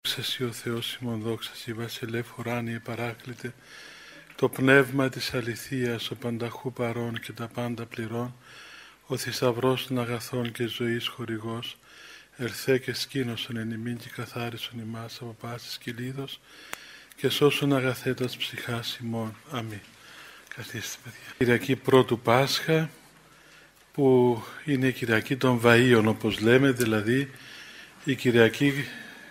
Δόξα Συ ο Θεός ημών, δόξα Συ Βασιλεύ ουράνιε παράκλητε, το πνεύμα της αληθείας, ο πανταχού παρών και τα πάντα πληρών, ο θησαυρός των αγαθών και ζωής χορηγός, ερθέ και σκήνωσον εν ημίν και καθάρισον ημάς από πάσης κυλίδος και σώσον αγαθέτας ψυχάς ημών. Αμήν. Καθίστε, παιδιά. Κυριακή πρώτου Πάσχα, που είναι η Κυριακή των Βαΐων, όπως λέμε, δηλαδή η Κυριακή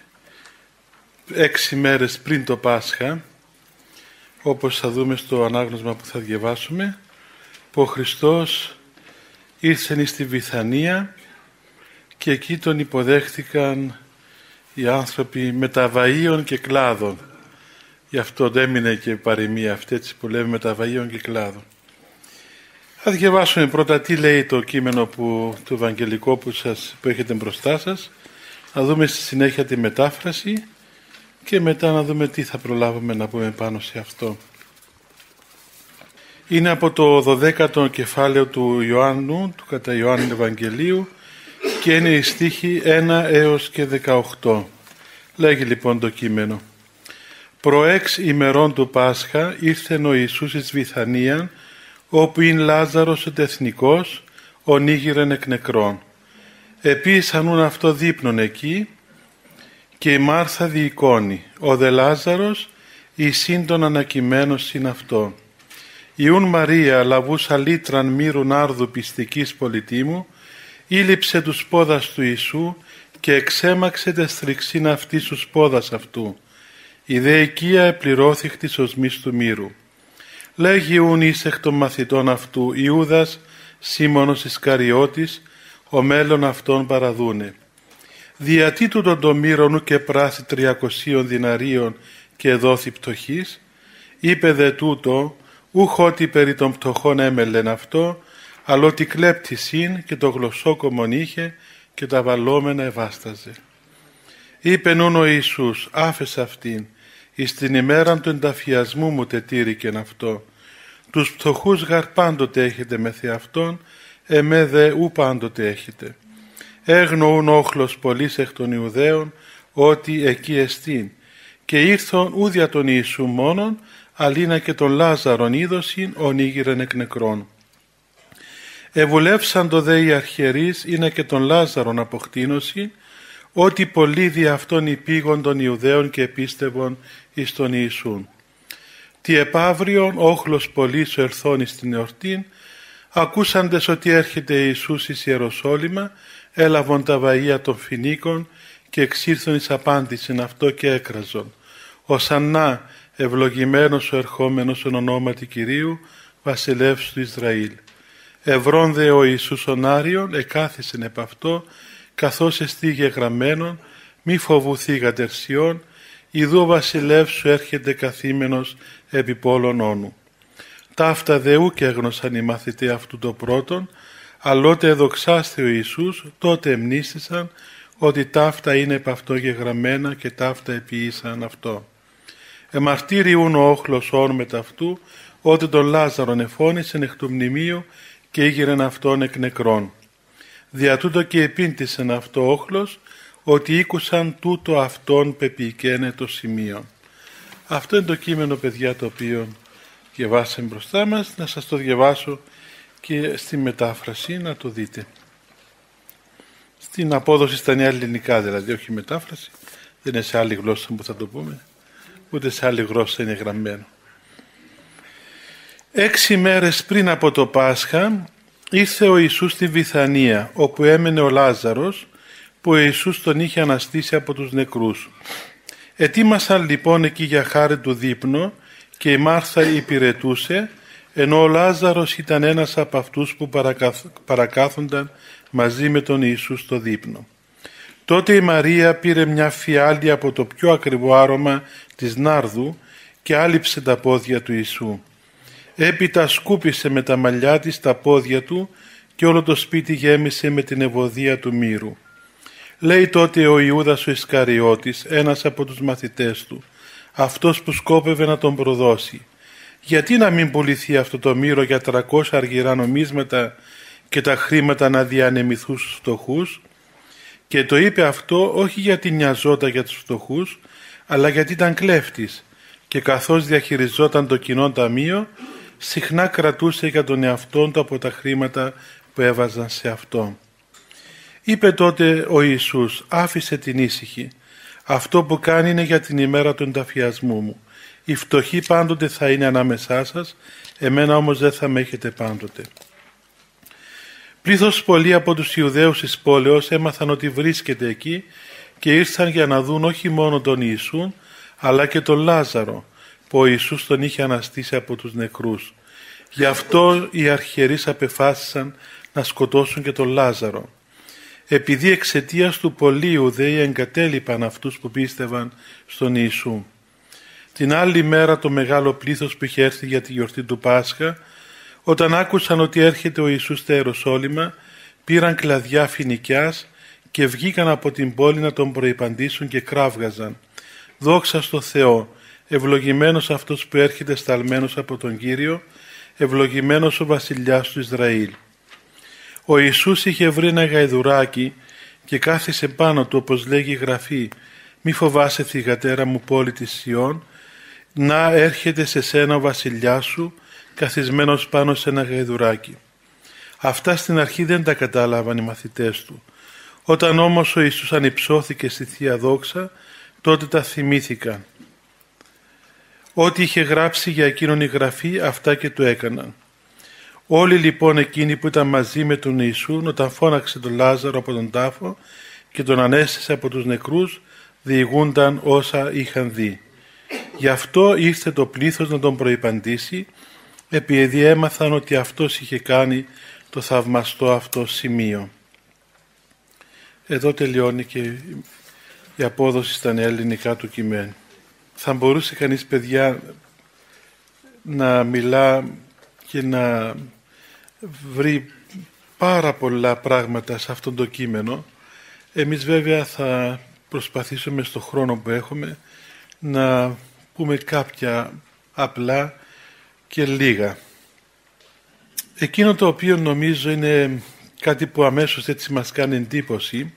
6 μέρες πριν το Πάσχα, όπως θα δούμε στο ανάγνωσμα που θα διαβάσουμε, που ο Χριστός ήρθε στη Βηθανία και εκεί τον υποδέχθηκαν οι άνθρωποι μεταβαΐων και κλάδων. Γι' αυτό έμεινε και η παροιμία αυτή, έτσι που λέμε, μεταβαΐων και κλάδων. Θα διαβάσουμε πρώτα τι λέει το κείμενο του Ευαγγελικό που έχετε μπροστά σας, να δούμε στη συνέχεια τη μετάφραση και μετά να δούμε τι θα προλάβουμε να πούμε πάνω σε αυτό. Είναι από το 12ο κεφάλαιο του Ιωάννου, του κατά Ιωάννου Ευαγγελίου, και είναι οι στίχοι 1 έως και 18. Λέγει λοιπόν το κείμενο. Προέξ ημερών του Πάσχα ήρθεν ο Ιησούς εις Βηθανίαν, όπου είναι Λάζαρος ο τεθνικός, ονίγηρεν εκ νεκρών. Επίσης ούν αυτό δείπνον εκεί, και η Μάρθα διεικόνει, ο δε Λάζαρος η σύντον ανακειμένος συν αυτό. Ιούν Μαρία λαβούσα λίτραν μύρουν άρδου πιστικής πολιτήμου, ήλυψε τους πόδας του Ιησού και εξέμαξε τε στριξήν αυτή στους πόδας αυτού. Η δε οικία επληρώθηχτης ως μυς του μύρου. Λέγει ούν εις εκ των μαθητών αυτού Ιούδας Σίμωνος Ισκαριώτης, ο μέλλον αυτών παραδούνε. Διατί τούτον το μύρον και πράθη 300 διναρίων και δόθη πτωχής, είπε δε τούτο, ούχ ότι περί των πτωχών έμελεν αυτό, αλλά ότι κλέπτησιν και το γλωσσόκομον είχε και τα βαλόμενα ευάσταζε. Είπε νουν ο Ιησούς, άφες αυτήν, εις την ημέραν του ενταφιασμού μου τετήρηκεν αυτό. Τους πτωχούς γαρ πάντοτε έχετε με θεαυτόν, εμέ δε ου πάντοτε έχετε. Έγνοουν όχλος πολλής εκ των Ιουδαίων, ότι εκεί εστίν, και ήρθον ούδια τον Ιησού μόνον, αλίνα και τον Λάζαρον είδωσιν, ονίγηρεν εκ νεκρών. Εβουλεύσαν το δε οι αρχιερείς, είναι και τον Λάζαρον αποκτήνωση, ότι πολλοί δι' αυτόν υπήγον των Ιουδαίων και επίστευον εις τον Ιησούν. Τι επαύριον όχλος πολλής ο ερθών εις την εορτήν, ακούσαντες ότι έρχεται Ιησούς εις Ιεροσόλυμα, έλαβον τα βαΐα των φινίκων και εξήλθον εις απάντησιν αυτό και έκραζον. Οσαννά ευλογημένος ο ερχόμενος εν ονόματι Κυρίου, βασιλεύς του Ισραήλ. Ευρών δε ο Ιησούς ονάριον, εκάθισεν επ' αυτό, καθώς εστί γεγραμμένον, μη φοβουθεί γατερσιών, ιδού ο βασιλεύς σου έρχεται καθήμενος επί πόλων όνου. Ταύτα δε ούκ έγνωσαν οι μαθητοί αυτού το πρώτον, αλλότε εδοξάστε ο Ιησούς, τότε εμνήστησαν ότι ταύτα είναι επ' αυτό γεγραμμένα και ταύτα επιήσαν αυτό. Εμαρτύριουν ο όχλος όν μετ' αυτού, ότι τον Λάζαρον εφώνησεν εκ του μνημείου και ήγηρεν αυτόν εκ νεκρών. Δια τούτο και επίντησεν αυτό όχλος, ότι ήκουσαν τούτο αυτόν πεποιηκένε το σημείο. Αυτό είναι το κείμενο, παιδιά, το οποίο διαβάσαμε μπροστά μας. Να σας το διαβάσω και στη μετάφραση να το δείτε. Στην απόδοση στα νέα ελληνικά, δηλαδή, όχι μετάφραση, δεν είναι σε άλλη γλώσσα που θα το πούμε, ούτε σε άλλη γλώσσα είναι γραμμένο. 6 μέρες πριν από το Πάσχα ήρθε ο Ιησούς στη Βηθανία, όπου έμενε ο Λάζαρος, που ο Ιησούς τον είχε αναστήσει από τους νεκρούς. Ετοίμασαν λοιπόν εκεί για χάρη του δείπνο και η Μάρθα υπηρετούσε, ενώ ο Λάζαρος ήταν ένας από αυτούς που παρακάθονταν μαζί με τον Ιησού στο δείπνο. Τότε η Μαρία πήρε μια φιάλη από το πιο ακριβό άρωμα της νάρδου και άλυψε τα πόδια του Ιησού. Έπειτα σκούπισε με τα μαλλιά της τα πόδια του και όλο το σπίτι γέμισε με την ευωδία του μύρου. Λέει τότε ο Ιούδας ο Ισκαριώτης, ένας από τους μαθητές του, αυτός που σκόπευε να τον προδώσει. Γιατί να μην πουληθεί αυτό το μύρο για 300 αργυρά νομίσματα και τα χρήματα να διανεμηθούν στους φτωχούς? Και το είπε αυτό όχι γιατί νοιαζόταν για τους φτωχούς, αλλά γιατί ήταν κλέφτης και καθώς διαχειριζόταν το κοινό ταμείο, συχνά κρατούσε για τον εαυτόν του από τα χρήματα που έβαζαν σε αυτό. Είπε τότε ο Ιησούς: «Άφησε την ήσυχη. Αυτό που κάνει είναι για την ημέρα του ενταφιασμού μου. Οι φτωχοί πάντοτε θα είναι ανάμεσά σας, εμένα όμως δεν θα με έχετε πάντοτε». Πλήθος πολλοί από τους Ιουδαίους της πόλεως έμαθαν ότι βρίσκεται εκεί και ήρθαν για να δουν όχι μόνο τον Ιησούν, αλλά και τον Λάζαρο, που ο Ιησούς τον είχε αναστήσει από τους νεκρούς. Γι' αυτό οι αρχιερείς απεφάσισαν να σκοτώσουν και τον Λάζαρο. Επειδή εξαιτίας του πολλοί Ιουδαίοι εγκατέλειπαν αυτούς που πίστευαν στον Ιησού. Την άλλη μέρα το μεγάλο πλήθος που είχε έρθει για τη γιορτή του Πάσχα, όταν άκουσαν ότι έρχεται ο Ιησούς στα Ιεροσόλυμα, πήραν κλαδιά φοινικιάς και βγήκαν από την πόλη να τον προϋπαντήσουν και κράβγαζαν: «Δόξα στο Θεό, ευλογημένος αυτός που έρχεται σταλμένος από τον Κύριο, ευλογημένος ο βασιλιάς του Ισραήλ». Ο Ιησούς είχε βρει ένα γαϊδουράκι και κάθισε πάνω του, όπως λέγει η Γραφή: «Μη φοβάσαι, θυγατέρα μου, πόλη της Σιών, να έρχεται σε σένα ο βασιλιάς σου, καθισμένος πάνω σε ένα γαϊδουράκι». Αυτά στην αρχή δεν τα κατάλαβαν οι μαθητές του. Όταν όμως ο Ιησούς ανυψώθηκε στη Θεία Δόξα, τότε τα θυμήθηκαν. Ό,τι είχε γράψει για εκείνον η Γραφή, αυτά και το έκαναν. Όλοι λοιπόν εκείνοι που ήταν μαζί με τον Ιησούν, όταν φώναξε τον Λάζαρο από τον τάφο και τον ανέστησε από τους νεκρούς, διηγούνταν όσα είχαν δει. Γι' αυτό ήρθε το πλήθος να τον προϋπαντήσει, επειδή έμαθαν ότι αυτός είχε κάνει το θαυμαστό αυτό σημείο. Εδώ τελειώνει και η απόδοση στα νέα ελληνικά του κειμένου. Θα μπορούσε κανείς, παιδιά, να μιλά και να βρει πάρα πολλά πράγματα σε αυτό το κείμενο. Εμείς βέβαια θα προσπαθήσουμε στο χρόνο που έχουμε να πούμε κάποια απλά και λίγα. Εκείνο το οποίο νομίζω είναι κάτι που αμέσως έτσι μας κάνει εντύπωση,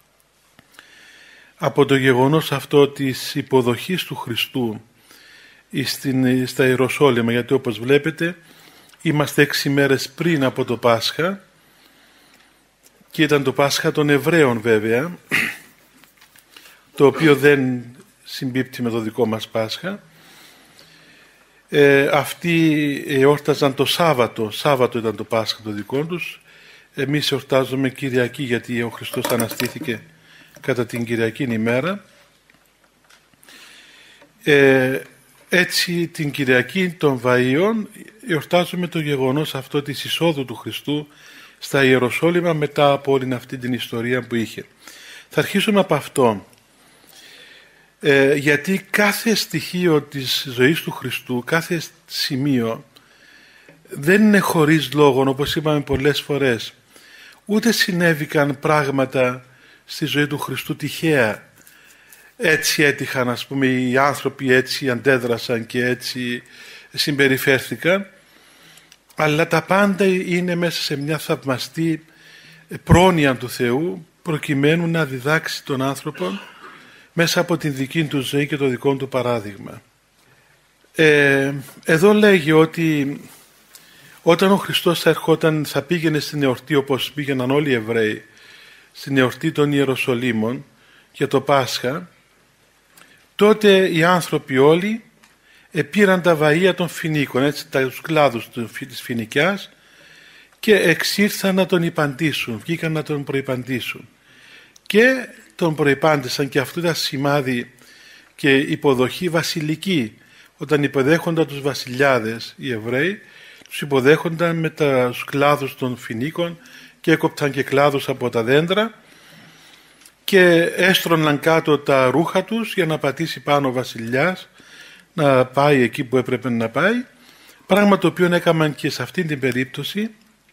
από το γεγονός αυτό της υποδοχής του Χριστού στα Ιεροσόλυμα, γιατί όπως βλέπετε είμαστε 6 μέρες πριν από το Πάσχα και ήταν το Πάσχα των Εβραίων βέβαια, το οποίο δεν συμπίπτει με το δικό μας Πάσχα. Αυτοί εόρταζαν το Σάββατο ήταν το Πάσχα το δικό τους. Εμείς εορτάζουμε Κυριακή, γιατί ο Χριστός αναστήθηκε κατά την Κυριακή ημέρα. Έτσι την Κυριακή των Βαΐων εορτάζουμε το γεγονός αυτό της εισόδου του Χριστού στα Ιεροσόλυμα μετά από όλη αυτή την ιστορία που είχε. Θα αρχίσουμε από αυτό. Γιατί κάθε στοιχείο της ζωής του Χριστού, κάθε σημείο δεν είναι χωρίς λόγο, όπως είπαμε πολλές φορές. Ούτε συνέβηκαν πράγματα στη ζωή του Χριστού τυχαία. Έτσι έτυχαν, ας πούμε, οι άνθρωποι έτσι αντέδρασαν και έτσι συμπεριφέρθηκαν, αλλά τα πάντα είναι μέσα σε μια θαυμαστή πρόνοια του Θεού, προκειμένου να διδάξει τον άνθρωπο μέσα από την δική του ζωή και το δικό του παράδειγμα. Εδώ λέγει ότι όταν ο Χριστός θα πήγαινε στην εορτή, όπως πήγαιναν όλοι οι Εβραίοι στην εορτή των Ιεροσολύμων για το Πάσχα, τότε οι άνθρωποι όλοι πήραν τα βαΐα των φοινίκων, έτσι, τους κλάδους της φοινικιάς, και εξήρθαν να τον υπαντήσουν, βγήκαν να τον προϋπαντήσουν και τον προϋπάντησαν, και αυτό ήταν σημάδι και υποδοχή βασιλική. Όταν υποδέχονταν τους βασιλιάδες οι Εβραίοι, τους υποδέχονταν με τους κλάδους των φοινίκων και έκοπταν και κλάδους από τα δέντρα και έστρωναν κάτω τα ρούχα τους για να πατήσει πάνω ο βασιλιάς, να πάει εκεί που έπρεπε να πάει, πράγμα το οποίο έκαναν και σε αυτή την περίπτωση,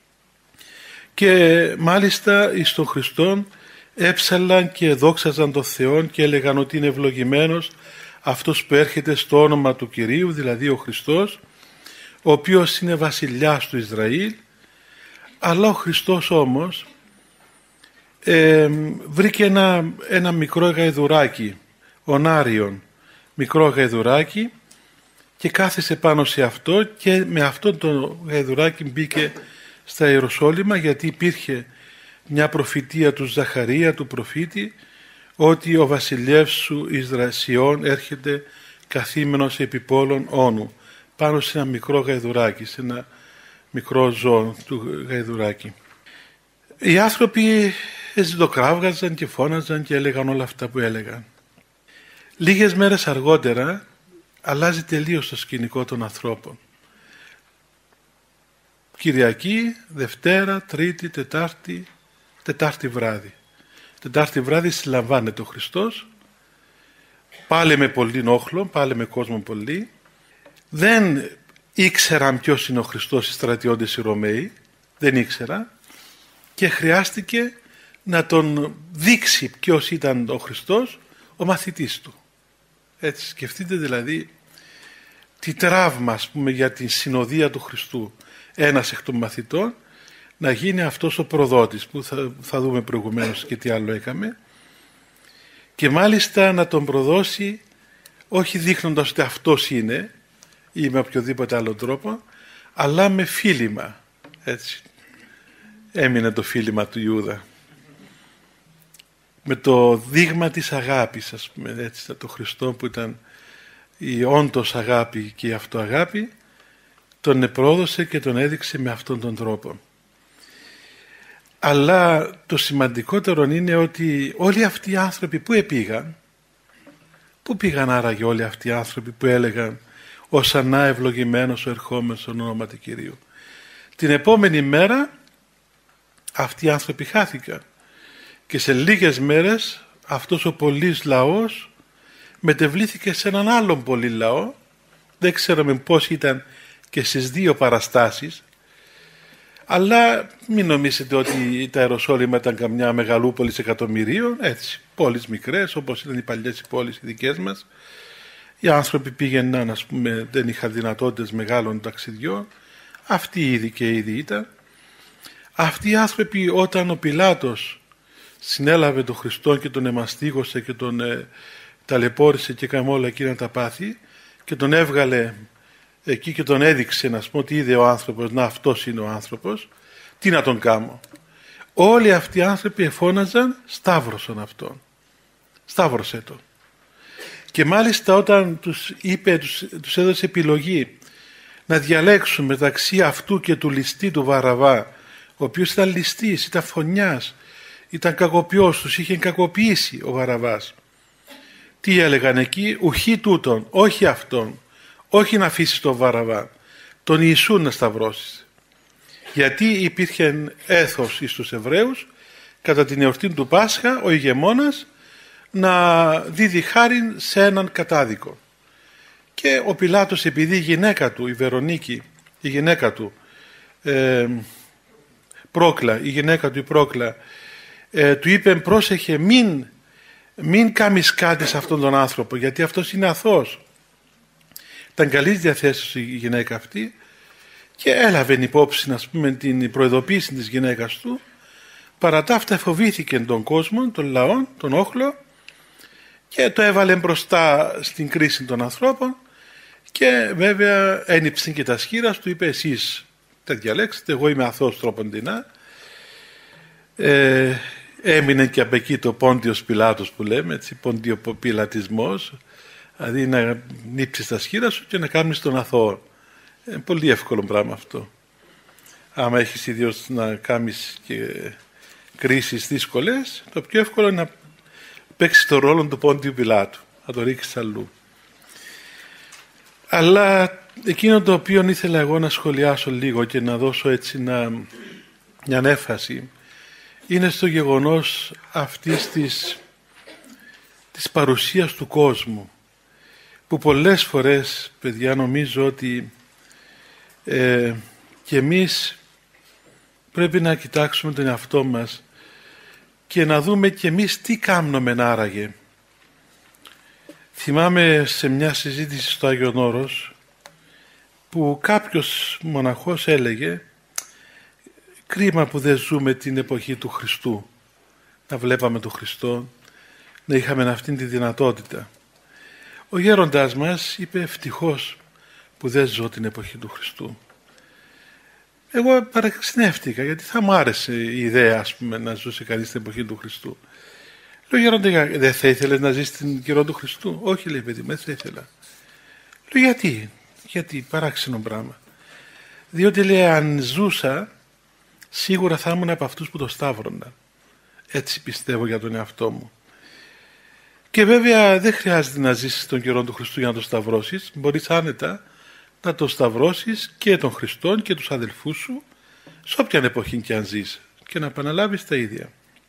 και μάλιστα εις τον Χριστόν έψαλαν και δόξαζαν τον Θεό και έλεγαν ότι είναι ευλογημένος αυτός που έρχεται στο όνομα του Κυρίου, δηλαδή ο Χριστός, ο οποίος είναι βασιλιάς του Ισραήλ. Αλλά ο Χριστός όμως βρήκε ένα μικρό γαϊδουράκι, ονάριον, μικρό γαϊδουράκι, και κάθισε πάνω σε αυτό και με αυτό το γαϊδουράκι μπήκε στα Ιεροσόλυμα, γιατί υπήρχε μια προφητεία του Ζαχαρία, του προφήτη, ότι ο βασιλεύς σου Ισραήλ έρχεται καθήμενος επί πόλων όνου, πάνω σε ένα μικρό γαϊδουράκι, σε ένα μικρό ζώο του γαϊδουράκι. Οι άνθρωποι ζητοκράβγαζαν και φώναζαν και έλεγαν όλα αυτά που έλεγαν. Λίγες μέρες αργότερα αλλάζει τελείως το σκηνικό των ανθρώπων. Κυριακή, Δευτέρα, Τρίτη, Τετάρτη βράδυ. Τετάρτη βράδυ συλλαμβάνεται ο Χριστός, πάλι με πολύ όχλο, πάλι με κόσμο πολύ. Δεν ήξεραν ποιος είναι ο Χριστός οι στρατιώτες οι Ρωμαίοι, δεν ήξεραν, και χρειάστηκε να τον δείξει ποιος ήταν ο Χριστός ο μαθητής του. Έτσι, σκεφτείτε δηλαδή τι τραύμα, ας πούμε, για την συνοδεία του Χριστού, ένας εκ των μαθητών να γίνει αυτός ο προδότης που θα δούμε προηγουμένως και τι άλλο έκαμε, και μάλιστα να τον προδώσει όχι δείχνοντας ότι αυτός είναι ή με οποιοδήποτε άλλο τρόπο, αλλά με φίλημα. Έτσι έμεινε το φίλημα του Ιούδα, με το δείγμα της αγάπης, ας πούμε, έτσι, το Χριστό που ήταν η όντως αγάπη και η αυτοαγάπη, τον επρόδωσε και τον έδειξε με αυτόν τον τρόπο. Αλλά το σημαντικότερο είναι ότι όλοι αυτοί οι άνθρωποι πού πήγαν άραγε όλοι αυτοί οι άνθρωποι που έλεγαν «Ωσανά ευλογημένος ο ερχόμενος στον όνομα του Κυρίου». Την επόμενη μέρα αυτοί οι άνθρωποι χάθηκαν και σε λίγες μέρες αυτός ο πολύς λαός μετεβλήθηκε σε έναν άλλον πολύ λαό. Δεν ξέραμε πώς ήταν και στις δύο παραστάσεις, αλλά μην νομίζετε ότι τα Ιεροσόλυμα ήταν καμιά μεγαλούπολη εκατομμυρίων, έτσι, πόλεις μικρές όπως ήταν οι παλιές οι πόλεις οι δικές μας. Οι άνθρωποι πήγαιναν, ας πούμε, δεν είχαν δυνατότητες μεγάλων ταξιδιών, αυτοί ήδη και ήδη ήταν. Αυτοί οι άνθρωποι, όταν ο Πιλάτος συνέλαβε τον Χριστό και τον εμαστίγωσε και τον ταλαιπώρησε και έκανε όλα εκείνα τα πάθη και τον έβγαλε εκεί και τον έδειξε, να πούμε, ότι είδε ο άνθρωπος, να, αυτός είναι ο άνθρωπος, τι να τον κάνω. Όλοι αυτοί οι άνθρωποι εφώναζαν «Σταύρωσον αυτόν, σταύρωσέ τον». Και μάλιστα όταν τους είπε, τους έδωσε επιλογή να διαλέξουν μεταξύ αυτού και του ληστή του Βαραβά, ο οποίος ήταν ληστής, ήταν φωνιάς, ήταν κακοποιός, τους είχε κακοποιήσει ο Βαραβάς. Τι έλεγαν εκεί? «Ουχή τούτον, όχι αυτόν, όχι να αφήσεις τον Βαραβά, τον Ιησού να σταυρώσεις». Γιατί υπήρχε έθος εις τους Εβραίους κατά την εορτή του Πάσχα ο ηγεμόνας να δίδει χάριν σε έναν κατάδικο. Και ο Πιλάτος, επειδή η γυναίκα του, η Βερονίκη, η γυναίκα του Πρόκλα, του είπε «Πρόσεχε, μην κάνεις κάτι σε αυτόν τον άνθρωπο, γιατί αυτός είναι αθώος». Ήταν καλής διαθέσεως η γυναίκα αυτή και έλαβε υπόψη, ας πούμε, την προειδοποίηση της γυναίκας του. Παρά τα αυτά φοβήθηκε τον κόσμο, τον λαό, τον όχλο, και το έβαλε μπροστά στην κρίση των ανθρώπων και βέβαια ένυψε και τα σχήρας του, είπε «Εσείς τα διαλέξετε, εγώ είμαι αθώος τρόποντινά». Έμεινε και από εκεί το Πόντιος Πιλάτος που λέμε, έτσι, ποντιοπιλατισμός, δηλαδή να νύψεις τα σχήρα σου και να κάνεις τον αθώο. Πολύ εύκολο πράγμα αυτό. Άμα έχεις ιδίως να κάνεις και κρίσεις δύσκολες, το πιο εύκολο είναι να παίξεις τον ρόλο του Πόντιου Πιλάτου, να το ρίξεις αλλού. Αλλά εκείνο το οποίο ήθελα εγώ να σχολιάσω λίγο και να δώσω έτσι μια έμφαση είναι στο γεγονός αυτής της παρουσίας του κόσμου, που πολλές φορές, παιδιά, νομίζω ότι και εμείς πρέπει να κοιτάξουμε τον εαυτό μας και να δούμε και εμείς τι κάνουμε άραγε. Θυμάμαι σε μια συζήτηση στο Άγιον Όρος που κάποιος μοναχός έλεγε «Κρίμα που δεν ζούμε την εποχή του Χριστού, να βλέπαμε τον Χριστό, να είχαμε αυτή τη δυνατότητα. Ο γέροντάς μας είπε ευτυχώς που δεν ζω την εποχή του Χριστού. Εγώ παραξενεύτηκα, γιατί θα μου άρεσε η ιδέα, ας πούμε, να ζούσε κανείς την εποχή του Χριστού. Λέω, γέροντα, δεν θα ήθελες να ζεις την καιρό του Χριστού? Όχι, λέει, παιδί μου, δεν θα ήθελα. Λέω, γιατί, παράξενο πράγμα. Διότι, λέει, αν ζούσα, σίγουρα θα ήμουν από αυτούς που το σταύρωναν. Έτσι πιστεύω για τον εαυτό μου. Και βέβαια δεν χρειάζεται να ζήσεις τον καιρό του Χριστού για να το σταυρώσεις. Μπορείς άνετα να το σταυρώσεις και τον Χριστόν και τους αδελφούς σου, σε όποια εποχή και αν ζεις, και να επαναλάβεις τα ίδια.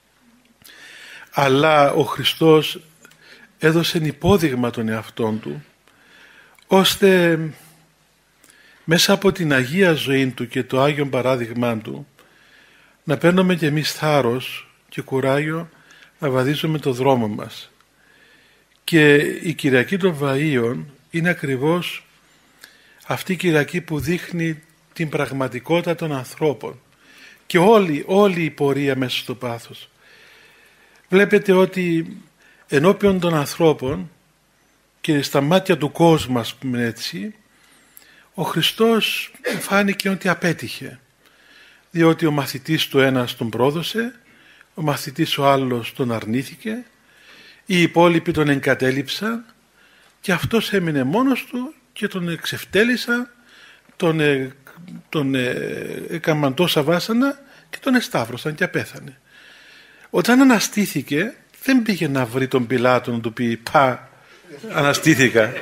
Αλλά ο Χριστός έδωσε υπόδειγμα τον εαυτόν του, ώστε μέσα από την Αγία ζωή του και το Άγιον παράδειγμά του να παίρνουμε κι εμείς θάρρος και κουράγιο να βαδίζουμε το δρόμο μας. Και η Κυριακή των Βαΐων είναι ακριβώς αυτή η Κυριακή που δείχνει την πραγματικότητα των ανθρώπων και όλη η πορεία μέσα στο πάθος. Βλέπετε ότι ενώπιον των ανθρώπων και στα μάτια του κόσμου, ας πούμε έτσι, ο Χριστός φάνηκε ότι απέτυχε, διότι ο μαθητής του ένας τον πρόδωσε, ο μαθητής ο άλλος τον αρνήθηκε, οι υπόλοιποι τον εγκατέλειψαν και αυτός έμεινε μόνος του και τον εξευτέλισαν, τον έκαναν τόσα βάσανα και τον εσταύρωσαν και απέθανε. Όταν αναστήθηκε δεν πήγε να βρει τον Πιλάτο να του πει «Πα, αναστήθηκα».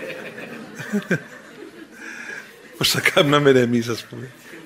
Πώς θα κάνουμε εμείς, ας πούμε.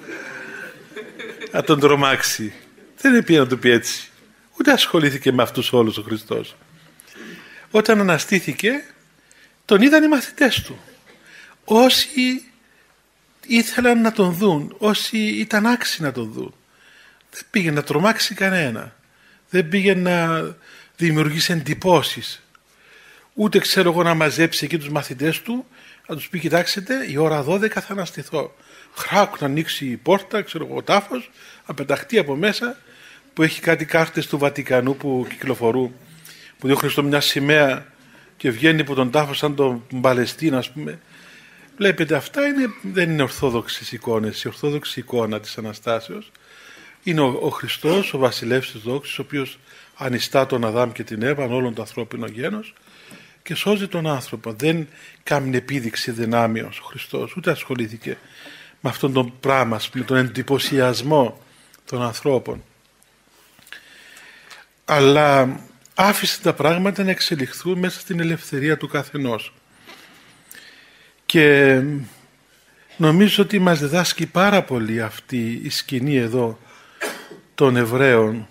Να τον τρομάξει. Δεν πήγε να του πει έτσι. Ούτε ασχολήθηκε με αυτούς όλους ο Χριστός. Όταν αναστήθηκε τον είδαν οι μαθητές του. Όσοι ήθελαν να τον δουν, όσοι ήταν άξιοι να τον δουν. Δεν πήγε να τρομάξει κανένα. Δεν πήγε να δημιουργήσει εντυπώσεις. Ούτε ξέρω εγώ να μαζέψει εκεί τους μαθητές του, να τους πει κοιτάξτε η ώρα 12 θα αναστηθώ. Χράκου να ανοίξει η πόρτα, ξέρω εγώ ο τάφος, να πεταχτεί από μέσα, που έχει κάτι κάρτες του Βατικανού που κυκλοφορούν, που διώχνει στο μια σημαία και βγαίνει από τον τάφο σαν τον Παλαιστίνα, ας πούμε. Βλέπετε, αυτά δεν είναι ορθόδοξες εικόνες. Η ορθόδοξη εικόνα της Αναστάσεως είναι ο Χριστός, ο βασιλεύς της δόξης, ο οποίος ανιστά τον Αδάμ και την Εύα, όλον το ανθρώπινο γένος, και σώζει τον άνθρωπο. Δεν κάνει επίδειξη δυνάμεως ο Χριστός, ούτε ασχολήθηκε με αυτόν τον πράγμα, με τον εντυπωσιασμό των ανθρώπων. Αλλά άφησε τα πράγματα να εξελιχθούν μέσα στην ελευθερία του καθενός. Και νομίζω ότι μας διδάσκει πάρα πολύ αυτή η σκηνή εδώ των Εβραίων,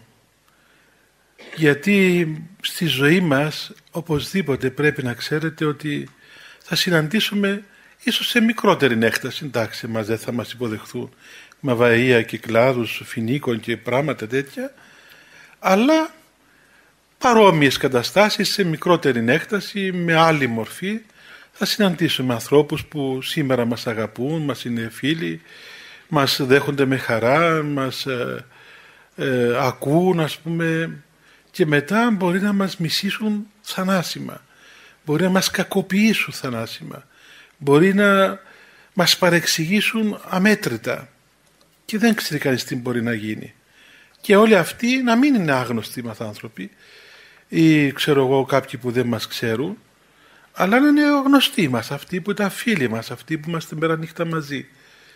γιατί στη ζωή μας οπωσδήποτε πρέπει να ξέρετε ότι θα συναντήσουμε ίσως σε μικρότερη έκταση, εντάξει, μας δεν θα μας υποδεχθούν με βαΐα και κλάδους φοινίκων και πράγματα τέτοια, αλλά παρόμοιες καταστάσεις σε μικρότερη έκταση, με άλλη μορφή, θα συναντήσουμε ανθρώπους που σήμερα μας αγαπούν, μας είναι φίλοι, μας δέχονται με χαρά, μας ακούν, ας πούμε, και μετά μπορεί να μας μισήσουν θανάσιμα, μπορεί να μας κακοποιήσουν θανάσιμα, μπορεί να μας παρεξηγήσουν αμέτρητα και δεν ξέρει κανείς τι μπορεί να γίνει. Και όλοι αυτοί να μην είναι άγνωστοι μαθάνθρωποι ή ξέρω εγώ κάποιοι που δεν μας ξέρουν, αλλά να είναι γνωστοί μας, αυτοί που ήταν φίλοι μας, αυτοί που είμαστε μέρα νύχτα μαζί.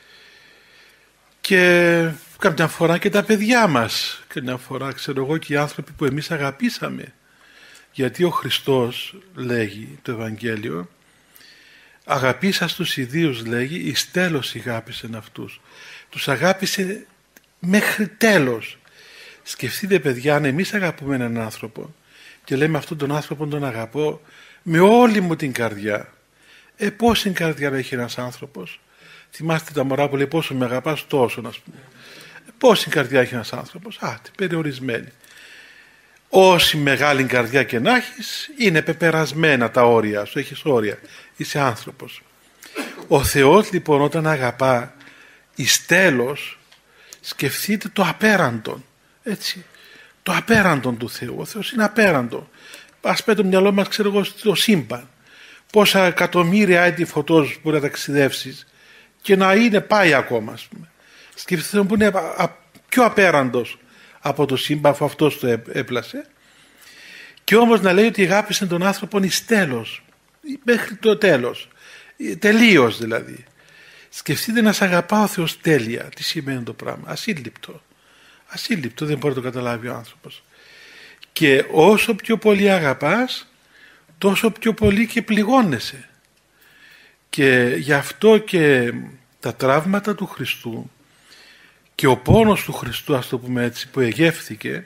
Και κάποια φορά και τα παιδιά μας, καμιά φορά ξέρω εγώ και οι άνθρωποι που εμείς αγαπήσαμε. Γιατί ο Χριστός λέγει το Ευαγγέλιο, αγαπήσας τους ιδίους, λέγει, εις τέλος αγάπησεν αυτούς. Τους αγάπησε μέχρι τέλος. Σκεφτείτε παιδιά, αν εμείς αγαπούμε έναν άνθρωπο και λέμε αυτόν τον άνθρωπο τον αγαπώ με όλη μου την καρδιά. Πόση καρδιά έχει ένας άνθρωπος? Θυμάστε τα μωρά που λέει πόσο με αγαπάς, τόσο, ας πούμε. Πόση καρδιά έχει ένας άνθρωπος? Περιορισμένη. Όση μεγάλη καρδιά και να έχεις, είναι πεπερασμένα τα όρια σου, έχεις όρια, είσαι άνθρωπος. Ο Θεός λοιπόν όταν αγαπά εις τέλος, σκεφτείτε το απέραντον, έτσι, το απέραντο του Θεού. Ο Θεός είναι απέραντο. Ας πάει το μυαλό μας, ξέρω εγώ, στο σύμπαν. Πόσα εκατομμύρια έτη φωτός μπορεί να ταξιδεύσεις και να είναι πάει ακόμα, ας πούμε. Σκεφτείτε που είναι πιο απέραντος από το σύμπαν, αφού αυτός το έπλασε. Και όμως να λέει ότι αγάπησε τον άνθρωπο εις τέλος, μέχρι το τέλος, τελείως δηλαδή. Σκεφτείτε να σε αγαπά ο Θεός τέλεια. Τι σημαίνει το πράγμα? Ασύλληπτο. Ασύλληπτο, δεν μπορεί να το καταλάβει ο άνθρωπος. Και όσο πιο πολύ αγαπάς, τόσο πιο πολύ και πληγώνεσαι. Και γι' αυτό και τα τραύματα του Χριστού και ο πόνος του Χριστού, ας το πούμε έτσι, που εγεύθηκε,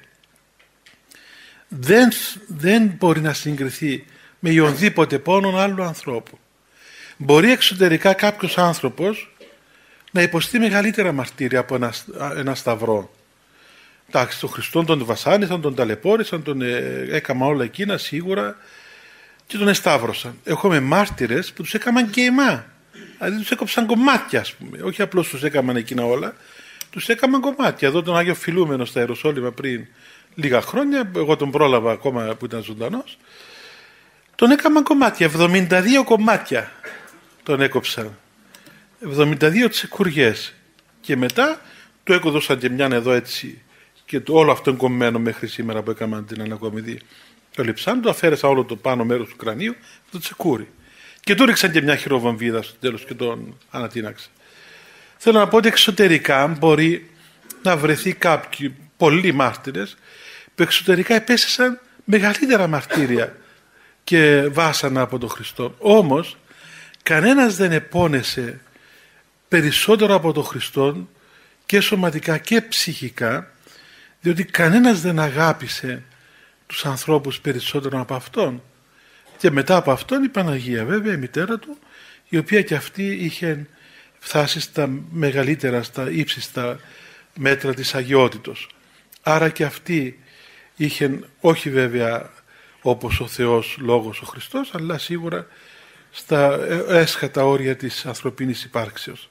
δεν μπορεί να συγκριθεί με οποιονδήποτε πόνο άλλου ανθρώπου. Μπορεί εξωτερικά κάποιος άνθρωπος να υποστεί μεγαλύτερα μαρτύρια από ένα σταυρό. Εντάξει, τον Χριστόν τον βασάνισαν, τον ταλαιπώρησαν, τον έκαμα όλα εκείνα σίγουρα και τον εσταύρωσαν. Έχουμε μάρτυρες που τους έκαναν και εμά. Δηλαδή τους έκοψαν κομμάτια, ας πούμε. Όχι απλώς τους έκαναν εκείνα όλα, τους έκαναν κομμάτια. Εδώ τον Άγιο Φιλούμενο στα Ιεροσόλυμα πριν λίγα χρόνια, εγώ τον πρόλαβα ακόμα που ήταν ζωντανός, τον έκαναν κομμάτια. 72 κομμάτια τον έκοψαν. 72 τσεκουριές. Και μετά του έκοδωσαν και μιαν εδώ έτσι. Και όλο αυτό κομμένο μέχρι σήμερα που έκαναν την ανακομιδή. Το λειψάν, το αφαίρεσα όλο το πάνω μέρος του κρανίου, το τσεκούρι. Και του ρίξαν και μια χειροβομβίδα στο τέλος και τον ανατείναξαν. Θέλω να πω ότι εξωτερικά μπορεί να βρεθεί κάποιοι, πολλοί μάρτυρες, που εξωτερικά επέστησαν μεγαλύτερα μαρτύρια και βάσανα από τον Χριστό. Όμως, κανένας δεν επώνεσε περισσότερο από τον Χριστό και σωματικά και ψυχικά, διότι κανένας δεν αγάπησε τους ανθρώπους περισσότερο από Αυτόν. Και μετά από Αυτόν η Παναγία, βέβαια η μητέρα του, η οποία και αυτή είχε φτάσει στα μεγαλύτερα, στα ύψιστα μέτρα της αγιότητος. Άρα και αυτή είχε, όχι βέβαια όπως ο Θεός Λόγος ο Χριστός, αλλά σίγουρα στα έσχατα όρια της ανθρωπίνης υπάρξεως.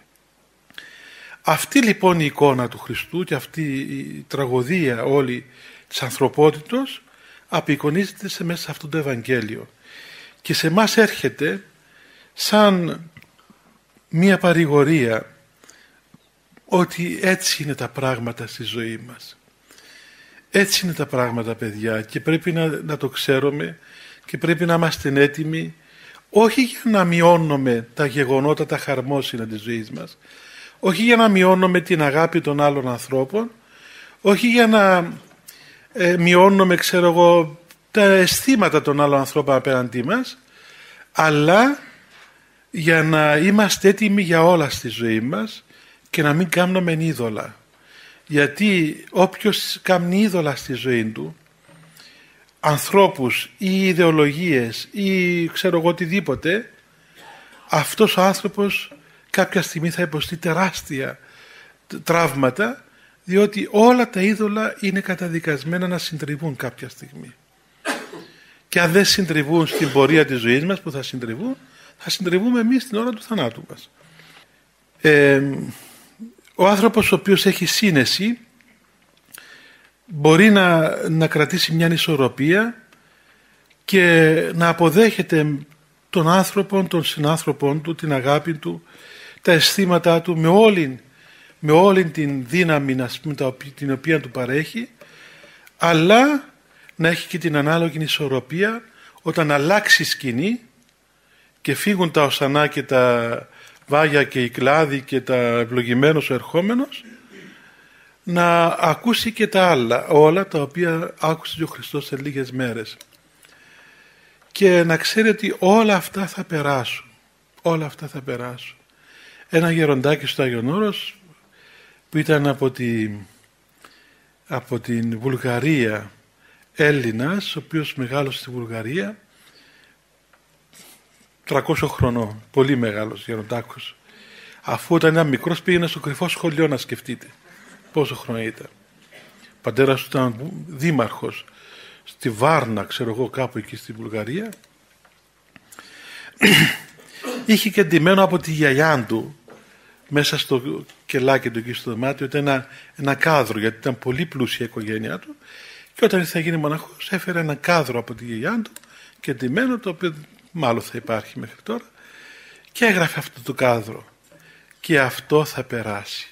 Αυτή λοιπόν η εικόνα του Χριστού και αυτή η τραγωδία όλη της ανθρωπότητος απεικονίζεται μέσα σε αυτό το Ευαγγέλιο και σε εμάς έρχεται σαν μία παρηγορία ότι έτσι είναι τα πράγματα στη ζωή μας. Έτσι είναι τα πράγματα, παιδιά, και πρέπει να το ξέρουμε και πρέπει να είμαστε έτοιμοι, όχι για να μειώνουμε τα γεγονότα, τα χαρμόσυνα της ζωής μας, όχι για να μειώνουμε την αγάπη των άλλων ανθρώπων, όχι για να μειώνουμε, ξέρω εγώ, τα αισθήματα των άλλων ανθρώπων απέναντί μας, αλλά για να είμαστε έτοιμοι για όλα στη ζωή μας και να μην κάνουμε είδωλα. Γιατί όποιος κάνει είδωλα στη ζωή του, ανθρώπους ή ιδεολογίες ή ξέρω εγώ οτιδήποτε, αυτός ο άνθρωπος κάποια στιγμή θα υποστεί τεράστια τραύματα, διότι όλα τα είδωλα είναι καταδικασμένα να συντριβούν κάποια στιγμή. Και αν δεν συντριβούν στην πορεία της ζωής μας που θα συντριβούμε εμείς την ώρα του θανάτου μας. Ο άνθρωπος ο οποίος έχει σύνεση μπορεί να κρατήσει μια ισορροπία και να αποδέχεται τον άνθρωπο, τον συνάνθρωπον του, την αγάπη του, τα αισθήματά του με όλη την δύναμη, ας πούμε, την οποία του παρέχει, αλλά να έχει και την ανάλογη ισορροπία όταν αλλάξει σκηνή και φύγουν τα οσανά και τα βάγια και οι κλάδοι και τα ευλογημένος ο ερχόμενος, να ακούσει και τα άλλα, όλα τα οποία άκουσε και ο Χριστός σε λίγες μέρες. Και να ξέρει ότι όλα αυτά θα περάσουν. Όλα αυτά θα περάσουν. Ένα γεροντάκι στο Άγιον Όρος που ήταν από την Βουλγαρία, Έλληνας, ο οποίος μεγάλωσε στη Βουλγαρία, 300 χρονών, πολύ μεγάλος γεροντάκος. Αφού ήταν ένα μικρός πήγαινε στο κρυφό σχολείο, να σκεφτείτε πόσο χρόνο ήταν. Ο πατέρας του ήταν δήμαρχος στη Βάρνα, ξέρω εγώ, κάπου εκεί στη Βουλγαρία. Είχε και ντυμένο από τη γιαγιά του μέσα στο κελάκι του εκεί στο δωμάτιο ήταν ένα κάδρο, γιατί ήταν πολύ πλούσια η οικογένειά του, και όταν ήρθε να γίνει μοναχός έφερε ένα κάδρο από τη γιαγιά του και ντυμένο, το οποίο μάλλον θα υπάρχει μέχρι τώρα, και έγραφε αυτό το κάδρο: και αυτό θα περάσει.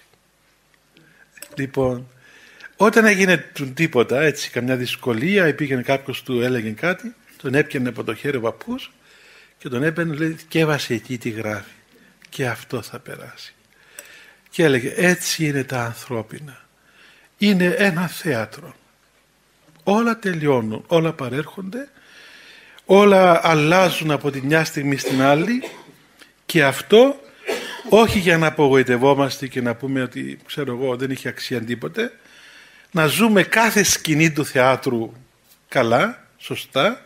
Λοιπόν, όταν έγινε τίποτα, έτσι, καμιά δυσκολία, ή πήγαινε κάποιος, του έλεγε κάτι, τον έπιανε από το χέρι ο παππούς και τον έπαιρνε, λέει, και έβασε εκεί τι γράφει: και αυτό θα περάσει. Και έλεγε, έτσι είναι τα ανθρώπινα. Είναι ένα θέατρο. Όλα τελειώνουν, όλα παρέρχονται, όλα αλλάζουν από τη μια στιγμή στην άλλη, και αυτό όχι για να απογοητευόμαστε και να πούμε ότι, ξέρω εγώ, δεν είχε αξία τίποτε, να ζούμε κάθε σκηνή του θεάτρου καλά, σωστά,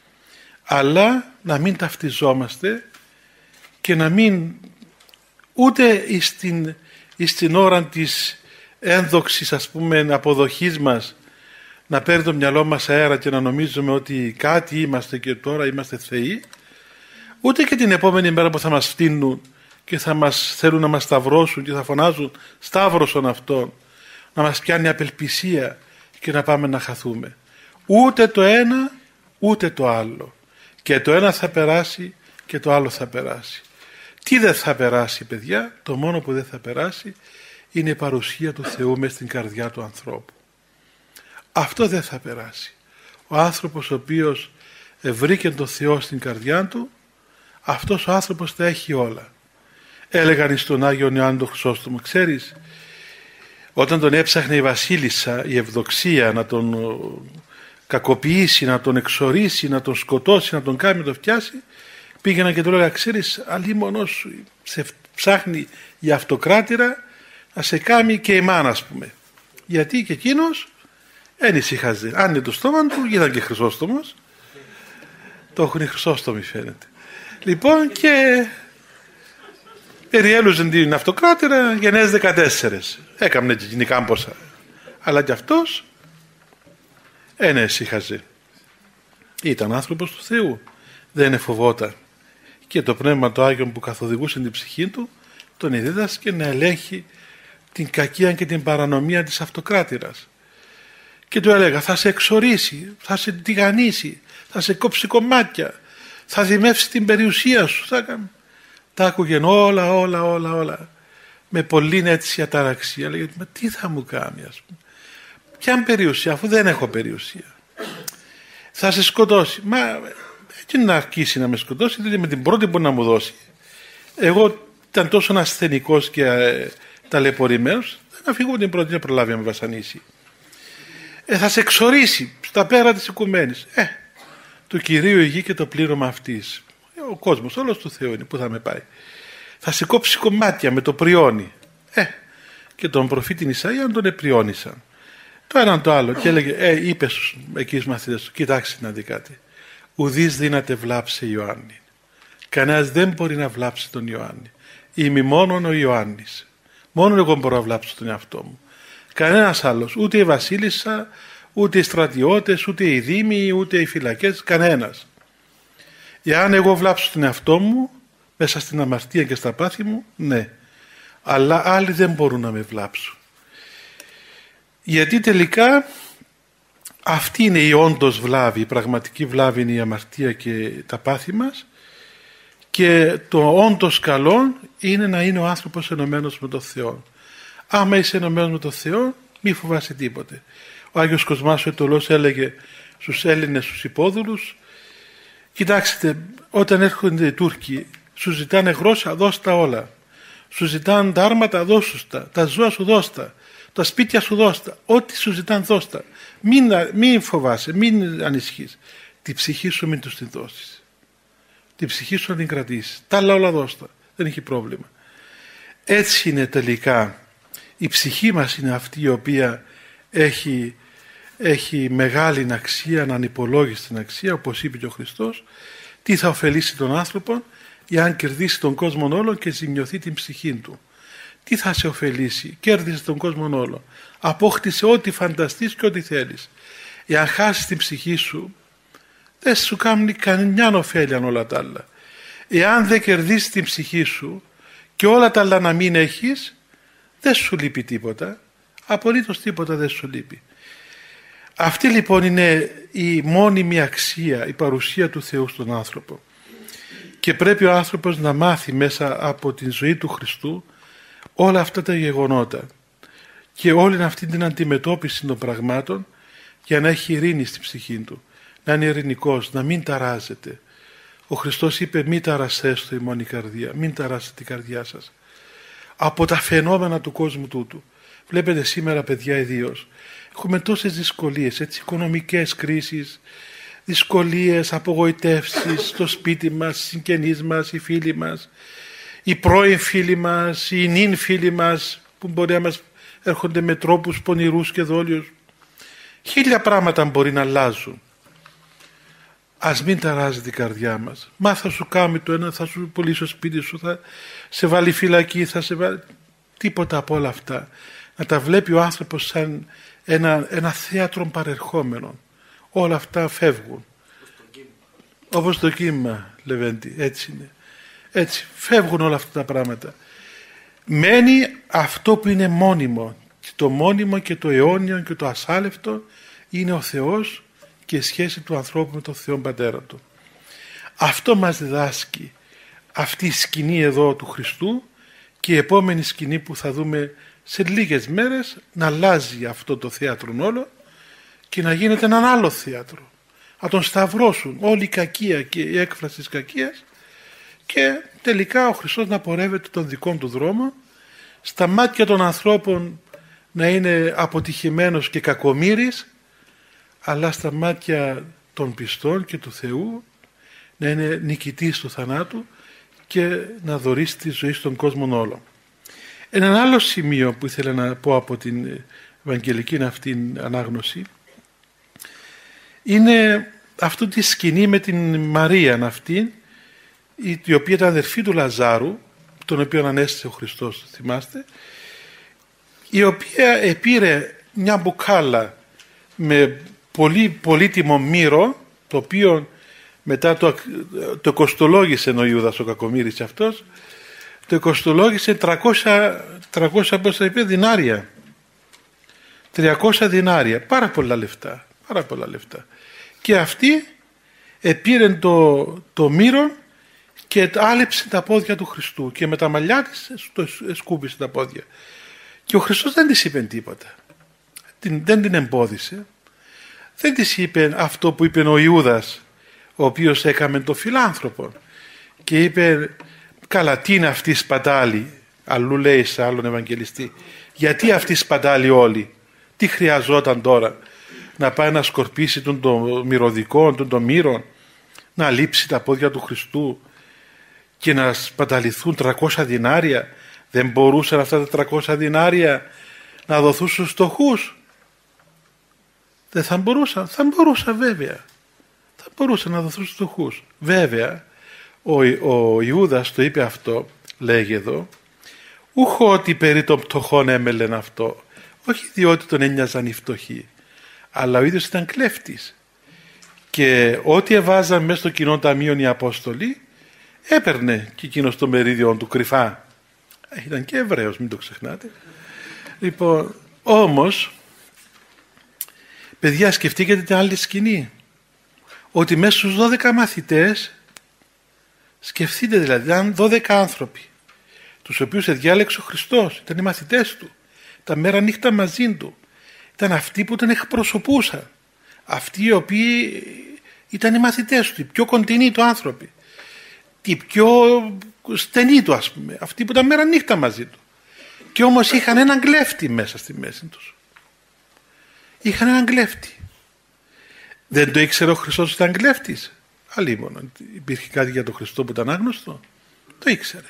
αλλά να μην ταυτιζόμαστε και να μην ούτε στην ώρα της ένδοξης, ας πούμε, αποδοχής μας, να παίρνει το μυαλό μας αέρα και να νομίζουμε ότι κάτι είμαστε και τώρα είμαστε θεοί, ούτε και την επόμενη μέρα που θα μας φτύνουν και θα μας θέλουν να μας σταυρώσουν και θα φωνάζουν «Σταύρωσον αυτόν», να μας πιάνει απελπισία και να πάμε να χαθούμε. Ούτε το ένα ούτε το άλλο. Και το ένα θα περάσει και το άλλο θα περάσει. Τι δεν θα περάσει, παιδιά? Το μόνο που δεν θα περάσει είναι η παρουσία του Θεού μες στην καρδιά του ανθρώπου. Αυτό δεν θα περάσει. Ο άνθρωπος ο οποίος βρήκε τον Θεό στην καρδιά του, αυτός ο άνθρωπος τα έχει όλα. Έλεγαν στον Άγιο Ιωάννη τον Χρυσόστομο, ξέρεις, όταν τον έψαχνε η βασίλισσα, η Ευδοξία, να τον κακοποιήσει, να τον εξορίσει, να τον σκοτώσει, να τον κάνει, να τον φτιάσει, πήγαινα και του έλεγα, ξέρεις, αλίμονος σου σε ψάχνει η αυτοκράτηρα να σε κάνει και η μάνα, ας πούμε. Γιατί και εκείνος δεν ησύχαζε. Άνοιγε το στόμα του, ήταν και Χρυσόστομος. Το έχουν οι Χρυσόστομοι, φαίνεται. Λοιπόν, και περιέλουζε την αυτοκράτηρα γενναίες 14. Έκαμνε και εκείνη κάμποσα. Αλλά και αυτός δεν ησύχαζε. Ήταν άνθρωπος του Θεού. Δεν φοβόταν. Και το Πνεύμα το Άγιο που καθοδηγούσε την ψυχή του τον δίδασκε να ελέγχει την κακία και την παρανομία της αυτοκράτηρας. Και του έλεγα, θα σε εξορίσει, θα σε τηγανίσει, θα σε κόψει κομμάτια, θα δημεύσει την περιουσία σου, θα κάνει. Τα άκουγεν όλα με πολλή έτσι αταραξία. Λέγε, μα τι θα μου κάνει, ας πούμε? Ποια περιουσία, αφού δεν έχω περιουσία? Θα σε σκοτώσει. Μα έτσι να αρχίσει να με σκοτώσει, δηλαδή με την πρώτη που να μου δώσει. Εγώ ήταν τόσο ασθενικός και ταλαιπωρημένος, να φύγω με την πρώτη να προλάβει να με βασανίσει. Θα σε εξορίσει στα πέρα της οικουμένης. Του Κυρίου η γη και το πλήρωμα αυτής. Ο κόσμος όλος του Θεού είναι, πού θα με πάει? Θα σε κόψει κομμάτια με το πριόνι. Και τον προφήτη Ισαΐα τον επριόνισαν. Το έναν το άλλο. Και έλεγε, είπε εκεί στους μαθητές του, κοιτάξτε να δει κάτι. Ουδής δύναται βλάψε Ιωάννη. Κανένας δεν μπορεί να βλάψει τον Ιωάννη. Είμαι μόνον ο Ιωάννης. Μόνο εγώ μπορώ να βλάψω τον εαυτό μου. Κανένας άλλος. Ούτε η βασίλισσα, ούτε οι στρατιώτες, ούτε οι δήμοι, ούτε οι φυλακές. Κανένας. Εάν εγώ βλάψω τον εαυτό μου μέσα στην αμαρτία και στα πάθη μου, ναι. Αλλά άλλοι δεν μπορούν να με βλάψουν. Γιατί τελικά αυτή είναι η όντως βλάβη, η πραγματική βλάβη είναι η αμαρτία και τα πάθη μας, και το όντως καλό είναι να είναι ο άνθρωπος ενωμένος με τον Θεό. Άμα είσαι ενωμένος με τον Θεό, μη φοβάσαι τίποτε. Ο Άγιος Κοσμάς ο Αιτωλός έλεγε στους Έλληνες, στους υπόδουλους, κοιτάξτε, όταν έρχονται οι Τούρκοι, σου ζητάνε γρόσα, δώσ' τα όλα. Σου ζητάνε τα άρματα, δώσ' τα ζώα σου δώσ' τα, τα σπίτια σου δώσ' τα, ό,τι σου ζητάνε δώσ' τα. Μην φοβάσαι, μην ανησυχείς. Τη ψυχή σου μην τους την δώσεις. Τη ψυχή σου να την κρατήσεις. Τα άλλα όλα δώσ' τα. Δεν έχει πρόβλημα. Έτσι είναι τελικά. Η ψυχή μας είναι αυτή η οποία έχει μεγάλη αξία, ανυπολόγιστη αξία, όπως είπε και ο Χριστός. Τι θα ωφελήσει τον άνθρωπο εάν κερδίσει τον κόσμο όλο και ζημιωθεί την ψυχή του? Τι θα σε ωφελήσει? Κέρδισε τον κόσμο όλο. Απόκτησε ό,τι φανταστείς και ό,τι θέλεις. Εάν χάσεις την ψυχή σου, δεν σου κάνει κανένα ωφέλεια όλα τα άλλα. Εάν δεν κερδίσεις την ψυχή σου και όλα τα άλλα να μην έχεις, δεν σου λείπει τίποτα. Απολύτως τίποτα δεν σου λείπει. Αυτή λοιπόν είναι η μόνιμη αξία, η παρουσία του Θεού στον άνθρωπο. Και πρέπει ο άνθρωπος να μάθει μέσα από την ζωή του Χριστού όλα αυτά τα γεγονότα και όλη αυτή την αντιμετώπιση των πραγμάτων για να έχει ειρήνη στην ψυχή του, να είναι ειρηνικός, να μην ταράζεται. Ο Χριστός είπε μην ταρασέστο ημών η καρδία, μην ταράσετε την καρδιά σας από τα φαινόμενα του κόσμου τούτου. Βλέπετε σήμερα παιδιά ιδίως έχουμε τόσες δυσκολίες, έτσι, οικονομικές κρίσεις, δυσκολίες, απογοητεύσεις στο σπίτι μας, οι συγγενείς μας, οι φίλοι μας, οι πρώην φίλοι μας, οι νυν φίλοι μας που μπορεί να μας έρχονται με τρόπους πονηρούς και δόλιους. Χίλια πράγματα μπορεί να αλλάζουν. Ας μην ταράζει την καρδιά μας. Μα θα σου κάνει το ένα, θα σου πουλήσει το σπίτι σου, θα σε βάλει φυλακή, θα σε βάλει... Τίποτα από όλα αυτά. Να τα βλέπει ο άνθρωπος σαν ένα θέατρο παρερχόμενο. Όλα αυτά φεύγουν. Όπως το κύμα, Λεβέντη, έτσι είναι. Έτσι, φεύγουν όλα αυτά τα πράγματα. Μένει αυτό που είναι μόνιμο. Το μόνιμο και το αιώνιο και το ασάλευτο είναι ο Θεός και η σχέση του ανθρώπου με τον Θεό Πατέρα του. Αυτό μας διδάσκει αυτή η σκηνή εδώ του Χριστού και η επόμενη σκηνή που θα δούμε σε λίγες μέρες να αλλάζει αυτό το θέατρο όλο και να γίνεται έναν άλλο θέατρο. Να τον σταυρώσουν όλη η κακία και η έκφραση της κακίας και τελικά ο Χριστός να πορεύεται τον δικό του δρόμο, στα μάτια των ανθρώπων να είναι αποτυχημένος και κακομοίρης, αλλά στα μάτια των πιστών και του Θεού να είναι νικητής του θανάτου και να δωρήσει τη ζωή στον κόσμο όλο. Ένα άλλο σημείο που ήθελα να πω από την Ευαγγελική αυτή ανάγνωση είναι αυτή τη σκηνή με την Μαρία αυτή, η οποία ήταν αδερφή του Λαζάρου, τον οποίο ανέστησε ο Χριστός, θυμάστε, η οποία επήρε μια μπουκάλα με πολύ πολύτιμο μύρο, το οποίο μετά το κοστολόγησε ο Ιούδας ο κακομοίρης αυτός, το κοστολόγησε 300 πώς θα είπε, δινάρια. 300 δινάρια, πάρα πολλά λεφτά, πάρα πολλά λεφτά. Και αυτή επήρε το μύρο και άλεψε τα πόδια του Χριστού και με τα μαλλιά της σκούπισε τα πόδια. Και ο Χριστός δεν της είπε τίποτα. Δεν την εμπόδισε. Δεν της είπε αυτό που είπε ο Ιούδας, ο οποίος έκαμε το φιλάνθρωπο και είπε καλά τι είναι αυτή η σπατάλη, αλλού λέει σε άλλον Ευαγγελιστή, γιατί αυτή η σπατάλη όλη, τι χρειαζόταν τώρα να πάει να σκορπίσει το μυρωδικό, το μύρο, να λείψει τα πόδια του Χριστού και να σπαταληθούν 300 δινάρια. Δεν μπορούσαν αυτά τα 300 δινάρια να δοθούν στους φτωχούς? Δεν θα μπορούσαν? Θα μπορούσαν βέβαια. Θα μπορούσαν να δοθούν στους φτωχούς. Βέβαια, ο Ιούδας το είπε αυτό, λέγει εδώ, ούχο ότι περί των πτωχών έμελεν αυτό, όχι διότι τον ένοιαζαν οι φτωχοί, αλλά ο ίδιος ήταν κλέφτης. Και ό,τι εβάζαν μέσα στο κοινό ταμείο οι Απόστολοι, έπαιρνε και εκείνος το μερίδιο του κρυφά. Ήταν και Εβραίος, μην το ξεχνάτε. Λοιπόν, όμως, παιδιά, σκεφτείτε την άλλη σκηνή. Ότι μέσα στους 12 μαθητές, σκεφτείτε δηλαδή, ήταν 12 άνθρωποι, τους οποίους διάλεξε ο Χριστός, ήταν οι μαθητές του, τα μέρα νύχτα μαζί του. Ήταν αυτοί που τον εκπροσωπούσαν. Αυτοί οι οποίοι ήταν οι μαθητές του, οι πιο κοντινοί του άνθρωποι. Οι πιο στενοί του, ας πούμε. Αυτοί που ήταν μέρα νύχτα μαζί του. Και όμως είχαν έναν κλέφτη μέσα στη μέση τους. Είχαν έναν κλέφτη. Δεν το ήξερε ο Χριστός ότι ήταν κλέφτης? Αλλήμον. Υπήρχε κάτι για τον Χριστό που ήταν άγνωστο? Το ήξερε.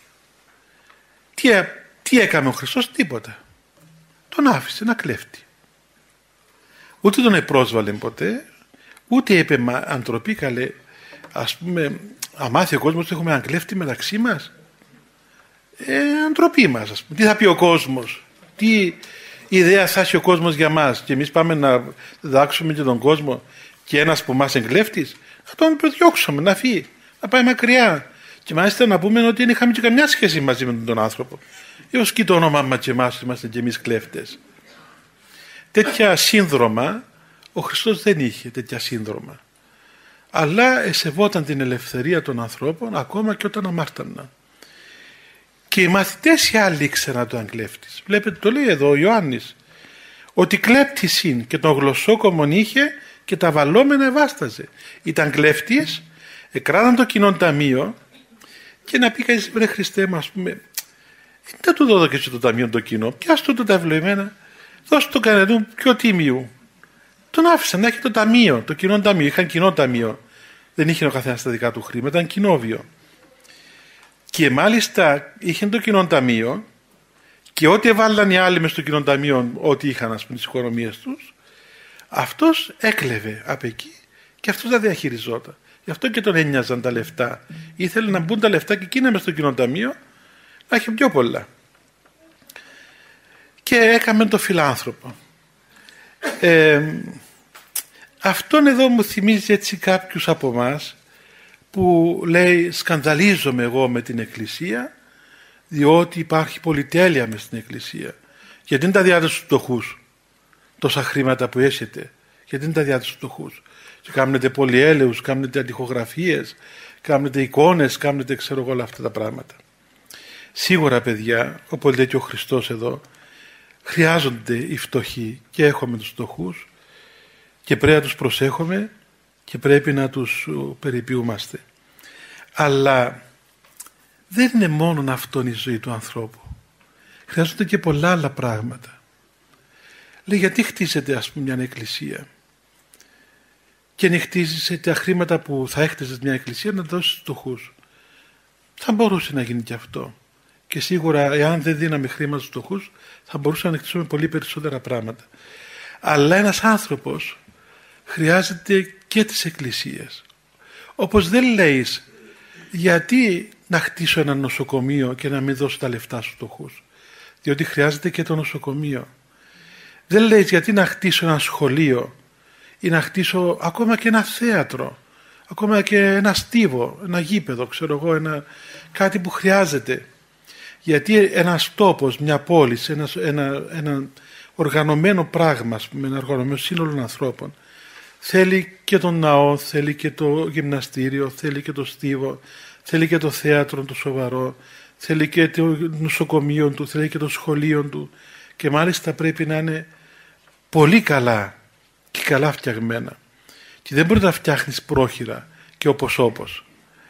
Τι έκανε ο Χριστός? Τίποτα. Τον άφησε να κλέφτη. Ούτε τον επρόσβαλε ποτέ, ούτε είπε αντροπή καλέ, ας πούμε, αμάθει ο κόσμος ότι έχουμε έναν κλέφτη μεταξύ μας. Αντροπή μας, ας πούμε. Τι θα πει ο κόσμος? Τι ιδέα θα έχει ο κόσμος για μας? Και εμείς πάμε να διδάξουμε και τον κόσμο και ένας που μας εγκλέφτης, θα τον διώξουμε να φύγει, να πάει μακριά. Και μάλιστα να πούμε ότι δεν είχαμε και καμιά σχέση μαζί με τον άνθρωπο. Έως και το όνομά μας και εμάς είμαστε και εμείς κλέφτες. Τέτοια σύνδρομα ο Χριστός δεν είχε, τέτοια σύνδρομα. Αλλά εσεβόταν την ελευθερία των ανθρώπων ακόμα και όταν αμάρταναν. Και οι μαθητές οι άλλοι ήξεραν τον κλέφτης. Βλέπετε, το λέει εδώ ο Ιωάννης, ότι κλέπτης είναι και τον γλωσσόκομον είχε και τα βαλόμενα ευάσταζε. Ήταν κλέφτης, εκράναν το κοινό ταμείο και να πει κανείς, βρε Χριστέ μου, ας πούμε, δεν του δώδω και στο ταμείο το κοινό, πιάσ' το τα ευλογημένα, δώσ' το κανενού πιο τίμιου. Τον άφησαν να έχει το ταμείο, το κοινό ταμείο. Είχαν κοινό ταμείο. Δεν είχε ο καθένας τα δικά του χρήματα, ήταν κοινόβιο. Και μάλιστα είχε το κοινό ταμείο και ό,τι έβαλαν οι άλλοι μες στο κοινό ταμείο, ό,τι είχαν, ας πούμε, τις οικονομίες τους, αυτός έκλεβε από εκεί και αυτός τα διαχειριζόταν. Γι' αυτό και τον ένοιαζαν τα λεφτά. Ήθελε να μπουν τα λεφτά και εκείνα μες στο κοινό ταμείο να έχει πιο πολλά. Και έκαμε το φιλάνθρωπο. Αυτόν εδώ μου θυμίζει έτσι κάποιους από εμάς που λέει σκανδαλίζομαι εγώ με την Εκκλησία διότι υπάρχει πολυτέλεια μες στην Εκκλησία. Γιατί δεν τα διάτε στους φτωχούς τόσα χρήματα που έχετε? Γιατί δεν τα διάτε στους φτωχούς? Και κάνετε πολυέλεους, κάνετε αντιχογραφίες, κάνετε εικόνες, κάνετε ξέρω εγώ όλα αυτά τα πράγματα. Σίγουρα παιδιά, όπως λέει και ο Χριστός εδώ, χρειάζονται οι φτωχοί και έχουμε τους φτωχούς και πρέπει να τους προσέχουμε και πρέπει να τους περιποιούμαστε. Αλλά δεν είναι μόνο αυτόν η ζωή του ανθρώπου. Χρειάζονται και πολλά άλλα πράγματα. Λέει, γιατί χτίζεται ας πούμε μια εκκλησία και να χτίζεις τα χρήματα που θα έχτιζες μια εκκλησία να δώσεις στους φτωχούς? Θα μπορούσε να γίνει και αυτό. Και σίγουρα εάν δεν δίναμε χρήματα στους φτωχούς θα μπορούσαμε να χτίσουμε πολύ περισσότερα πράγματα. Αλλά ένας άνθρωπος χρειάζεται και τις εκκλησίες. Όπως δεν λέεις γιατί να χτίσω ένα νοσοκομείο και να μην δώσω τα λεφτά στους φτωχούς? Διότι χρειάζεται και το νοσοκομείο. Δεν λέεις γιατί να χτίσω ένα σχολείο ή να χτίσω ακόμα και ένα θέατρο, ακόμα και ένα στίβο, ένα γήπεδο, ξέρω εγώ, κάτι που χρειάζεται. Γιατί ένας τόπος, μια πόλη, ένα οργανωμένο πράγμα, ένα οργανωμένο σύνολο ανθρώπων, θέλει και τον ναό, θέλει και το γυμναστήριο, θέλει και το στίβο, θέλει και το θέατρο το σοβαρό, θέλει και το νοσοκομείο του, θέλει και το σχολείο του και μάλιστα πρέπει να είναι πολύ καλά και καλά φτιαγμένα. Και δεν μπορεί να φτιάχνεις πρόχειρα και όπως.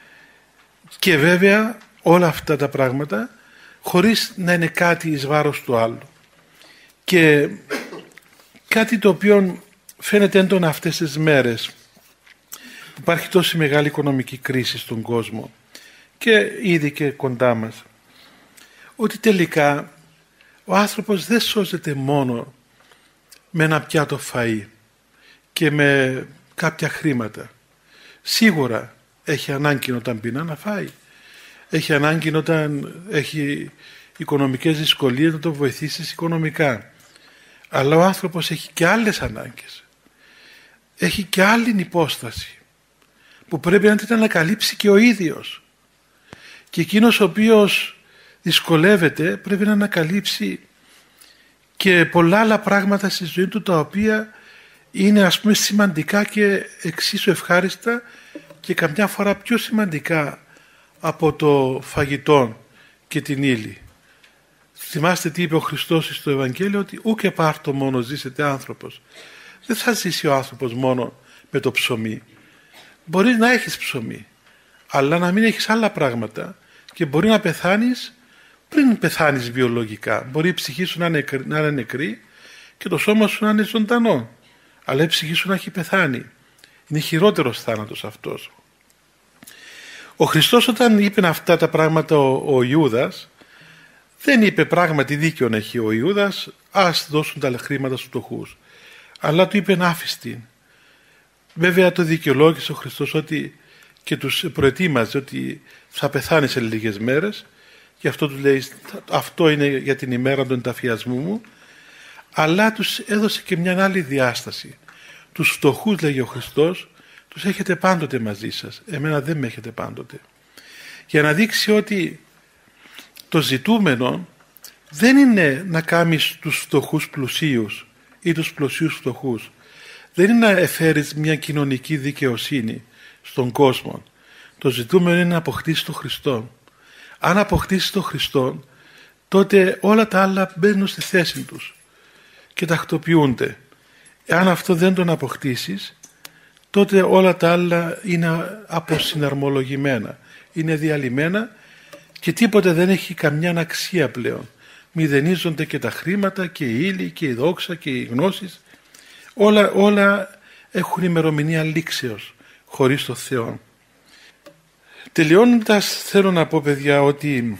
Και βέβαια όλα αυτά τα πράγματα χωρίς να είναι κάτι εις βάρος του άλλου. Και κάτι το οποίο φαίνεται έντονα αυτές τις μέρες που υπάρχει τόση μεγάλη οικονομική κρίση στον κόσμο και ήδη και κοντά μας, ότι τελικά ο άνθρωπος δεν σώζεται μόνο με ένα πιάτο φαΐ και με κάποια χρήματα. Σίγουρα έχει ανάγκη όταν πεινά να φάει. Έχει ανάγκη όταν έχει οικονομικές δυσκολίες να το βοηθήσεις οικονομικά. Αλλά ο άνθρωπος έχει και άλλες ανάγκες. Έχει και άλλη υπόσταση που πρέπει να την ανακαλύψει και ο ίδιος. Και εκείνος ο οποίος δυσκολεύεται πρέπει να ανακαλύψει και πολλά άλλα πράγματα στη ζωή του τα οποία είναι ας πούμε σημαντικά και εξίσου ευχάριστα και καμιά φορά πιο σημαντικά από το φαγητό και την ύλη. Θυμάστε τι είπε ο Χριστός στο Ευαγγέλιο, ότι ούκ επάρτο μόνο ζήσετε άνθρωπος. Δεν θα ζήσει ο άνθρωπος μόνο με το ψωμί. Μπορεί να έχεις ψωμί, αλλά να μην έχεις άλλα πράγματα και μπορεί να πεθάνεις πριν πεθάνεις βιολογικά. Μπορεί η ψυχή σου να είναι νεκρή και το σώμα σου να είναι ζωντανό, αλλά η ψυχή σου να έχει πεθάνει. Είναι χειρότερος θάνατος αυτός. Ο Χριστός όταν είπε αυτά τα πράγματα ο Ιούδας, δεν είπε πράγματι δίκαιον έχει ο Ιούδας, ας δώσουν τα χρήματα στους φτωχούς. Αλλά του είπε άφιστην. Βέβαια το δικαιολόγησε ο Χριστός ότι και τους προετοίμαζε ότι θα πεθάνει σε λίγες μέρες, και αυτό του λέει αυτό είναι για την ημέρα του ενταφιασμού μου, αλλά τους έδωσε και μια άλλη διάσταση. Τους φτωχούς, λέγει ο Χριστός, τους έχετε πάντοτε μαζί σας, εμένα δεν με έχετε πάντοτε. για να δείξει ότι το ζητούμενο δεν είναι να κάνεις τους φτωχούς πλουσίους ή τους πλουσίους φτωχούς. Δεν είναι να εφέρεις μια κοινωνική δικαιοσύνη στον κόσμο. Το ζητούμενο είναι να αποκτήσεις τον Χριστό. Αν αποκτήσεις τον Χριστό, τότε όλα τα άλλα μπαίνουν στη θέση τους και τακτοποιούνται. Αν αυτό δεν τον αποκτήσεις, τότε όλα τα άλλα είναι αποσυναρμολογημένα, είναι διαλυμένα και τίποτε δεν έχει καμιά αξία πλέον. Μηδενίζονται και τα χρήματα και η ύλη και η δόξα και οι γνώσεις. Όλα έχουν ημερομηνία λήξεως χωρίς το Θεό. Τελειώνοντας, θέλω να πω, παιδιά, ότι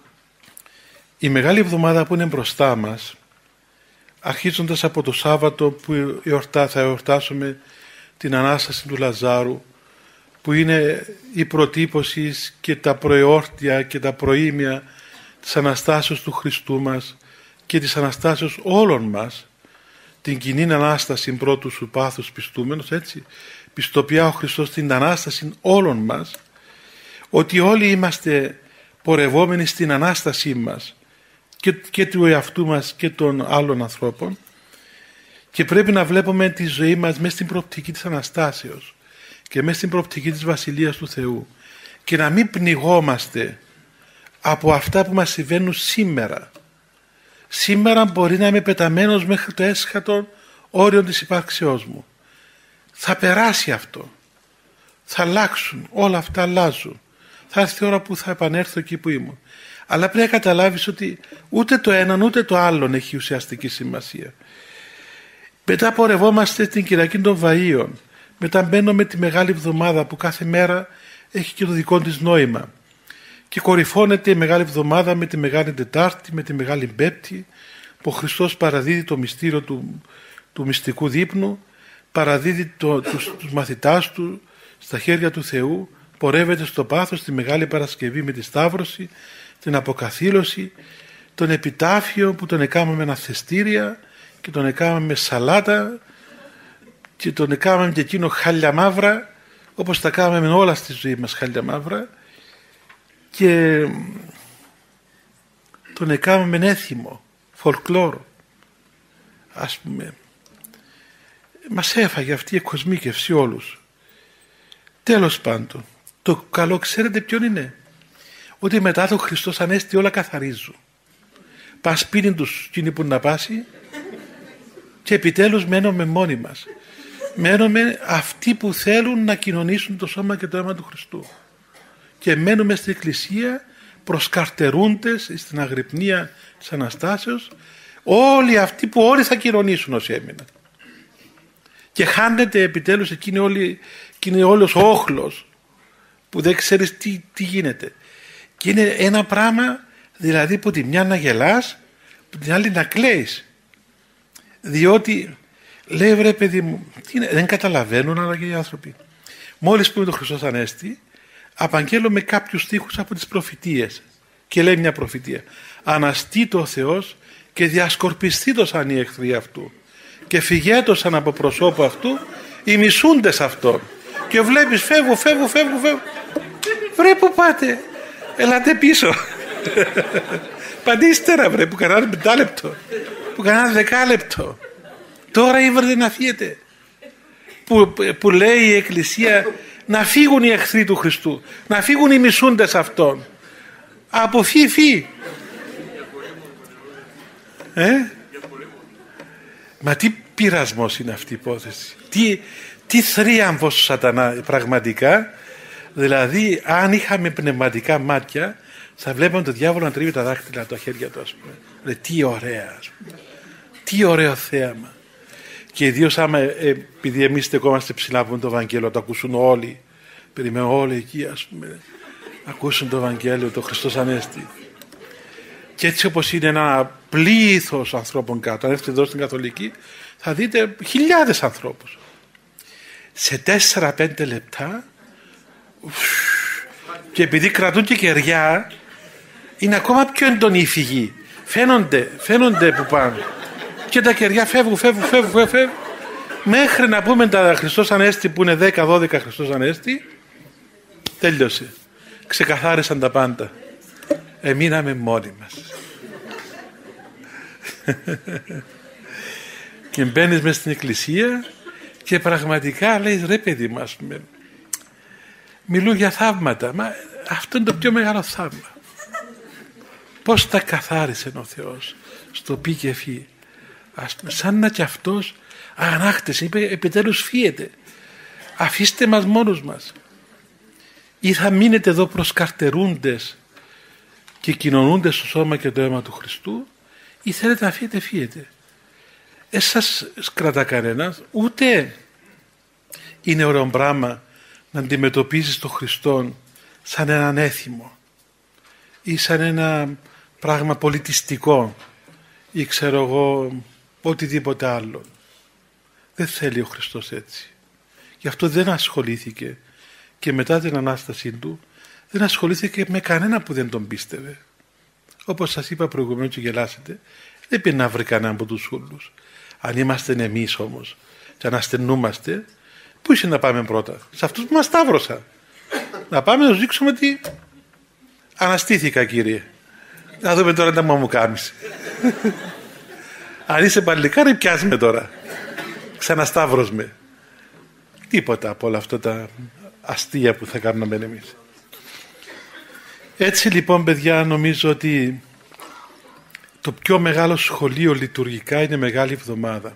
η Μεγάλη Εβδομάδα που είναι μπροστά μας, αρχίζοντας από το Σάββατο που θα εορτάσουμε την Ανάσταση του Λαζάρου, που είναι η προτύπωση και τα προεόρτια και τα προήμια της Αναστάσεως του Χριστού μας και της Αναστάσεως όλων μας, την κοινή Ανάσταση πρώτου σου πάθους πιστούμενος, έτσι, πιστοποιά ο Χριστός την Ανάσταση όλων μας, ότι όλοι είμαστε πορευόμενοι στην Ανάστασή μας και του εαυτού μας και των άλλων ανθρώπων, και πρέπει να βλέπουμε τη ζωή μας μέσα στην προοπτική της Αναστάσεως και μέσα στην προοπτική της Βασιλείας του Θεού, και να μην πνιγόμαστε από αυτά που μας συμβαίνουν σήμερα. Σήμερα μπορεί να είμαι πεταμένος μέχρι το έσχατο όριο της υπάρξεώς μου. Θα περάσει αυτό. Θα αλλάξουν. Όλα αυτά αλλάζουν. Θα έρθει η ώρα που θα επανέλθω εκεί που ήμουν. Αλλά πρέπει να καταλάβεις ότι ούτε το έναν ούτε το άλλον έχει ουσιαστική σημασία. Μετά πορευόμαστε την Κυριακή των Βαΐων. Μετά μπαίνουμε τη Μεγάλη Εβδομάδα που κάθε μέρα έχει και το δικό της νόημα. Και κορυφώνεται η Μεγάλη Εβδομάδα με τη Μεγάλη Τετάρτη, με τη Μεγάλη Πέμπτη, που ο Χριστός παραδίδει το μυστήριο του μυστικού δείπνου, παραδίδει τους μαθητάς του στα χέρια του Θεού, πορεύεται στο πάθος τη Μεγάλη Παρασκευή με τη Σταύρωση, την Αποκαθήλωση, τον Επιτάφιο που τον έκαναμε με αναθεστήρια και τον έκαναμε με σαλάτα και τον έκαναμε και εκείνο χάλια μαύρα, όπως τα κάναμε με όλα στη ζωή μας χάλια μαύρα, και τον έκαναμε με έθιμο, φολκλόρο, ας πούμε. Μας έφαγε αυτή η εκκοσμίκευση όλους. Τέλος πάντων, το καλό ξέρετε ποιον είναι? Ότι μετά τον Χριστός Ανέστη όλα καθαρίζουν. Πας σπίτι τους εκείνοι που να πάσει και επιτέλους μένουμε μόνοι μας. Μένουμε αυτοί που θέλουν να κοινωνήσουν το σώμα και το αίμα του Χριστού. Και μένουμε στην Εκκλησία προσκαρτερούντες στην αγρυπνία της Αναστάσεως, όλοι αυτοί που όλοι θα κοινωνήσουν όσοι έμειναν. Και χάνεται επιτέλους εκείνη όλος ο όχλος που δεν ξέρεις τι γίνεται. Και είναι ένα πράγμα, δηλαδή, που τη μια να γελάς, που την άλλη να κλαίεις. Διότι λέει, βρε παιδί μου, δεν καταλαβαίνουν αλλά και οι άνθρωποι. Μόλις πούμε το Χριστός Ανέστη, απαγγέλουμε κάποιους στίχους από τις προφητείες. Και λέει μια προφητεία: αναστήτω ο Θεός και διασκορπιστήτωσαν οι εχθροί αυτού και φυγέτωσαν από προσώπου αυτού οι μισούντες αυτόν. Και βλέπεις φεύγουν. Βρε που πάτε, ελάτε πίσω. Παντήστερα βρε, που κανένα 5 λεπτό, που κανένα 10 λεπτό. Τώρα ήβρετε να φύγετε. Που λέει η Εκκλησία να φύγουν οι εχθροί του Χριστού, να φύγουν οι μισούντες αυτών. Από φύ. Μα τι πειρασμός είναι αυτή η υπόθεση. Τι θρίαμβος του σατανά πραγματικά. Δηλαδή αν είχαμε πνευματικά μάτια θα βλέπαμε τον διάβολο να τρίβει τα δάχτυλα τα χέρια του, ας πούμε. Τι ωραία, ας πούμε. Τι ωραίο θέαμα. Και ιδίως άμα, επειδή εμείς στεκόμαστε ψηλά από το Ευαγγέλιο, το ακούσουν όλοι. Περιμένουν όλοι εκεί, ας πούμε, ακούσουν το Ευαγγέλιο, το Χριστός Ανέστη. Και έτσι όπως είναι ένα πλήθος ανθρώπων κάτω, αν έρθετε εδώ στην Καθολική, θα δείτε χιλιάδες ανθρώπους. Σε 4-5 λεπτά, και επειδή κρατούν και κεριά, είναι ακόμα πιο έντονη η φυγή. Φαίνονται που πάνε. Και τα κεριά φεύγουν. Μέχρι να πούμε τα Χριστός Ανέστη που είναι 10-12 Χριστός Ανέστη, τέλειωσε. ξεκαθάρισαν τα πάντα. Εμείναμε μόνοι μας. Και μπαίνεις μέσα στην εκκλησία και πραγματικά λες, ρε παιδί μας, μιλούν για θαύματα. Μα αυτό είναι το πιο μεγάλο θαύμα. Πώς τα καθάρισε ο Θεός στο πι και φι. Σαν να κι αυτός αγανάκτησε, είπε επιτέλους φύγετε. Αφήστε μας μόνους μας. Ή θα μείνετε εδώ προσκαρτερούντες και κοινωνούντες στο σώμα και το αίμα του Χριστού, ή θέλετε να φύγετε, φύγετε. Σας κρατά κανένας, ούτε είναι ωραίο πράγμα να αντιμετωπίζεις τον Χριστόν σαν έναν έθιμο ή σαν ένα πράγμα πολιτιστικό ή ξέρω εγώ οτιδήποτε άλλο. Δεν θέλει ο Χριστός έτσι. Γι' αυτό δεν ασχολήθηκε και μετά την Ανάστασή του δεν ασχολήθηκε με κανένα που δεν τον πίστευε. Όπως σας είπα προηγουμένως και γελάσετε, δεν πήγε να βρει κανέναν από τους ούλους. Αν είμαστε εμείς όμως και αναστενούμαστε, πού είσαι να πάμε πρώτα? Σε αυτούς που μας σταύρωσαν. Να πάμε να τους δείξουμε ότι αναστήθηκα, Κύριε. Να δούμε τώρα τι μου κάνεις. Αν είσαι παλικάρι, πιάσ' με τώρα. Ξανασταύρος με. Τίποτα από όλα αυτά τα αστεία που θα κάνουμε εμείς. Έτσι λοιπόν, παιδιά, νομίζω ότι το πιο μεγάλο σχολείο λειτουργικά είναι Μεγάλη Εβδομάδα.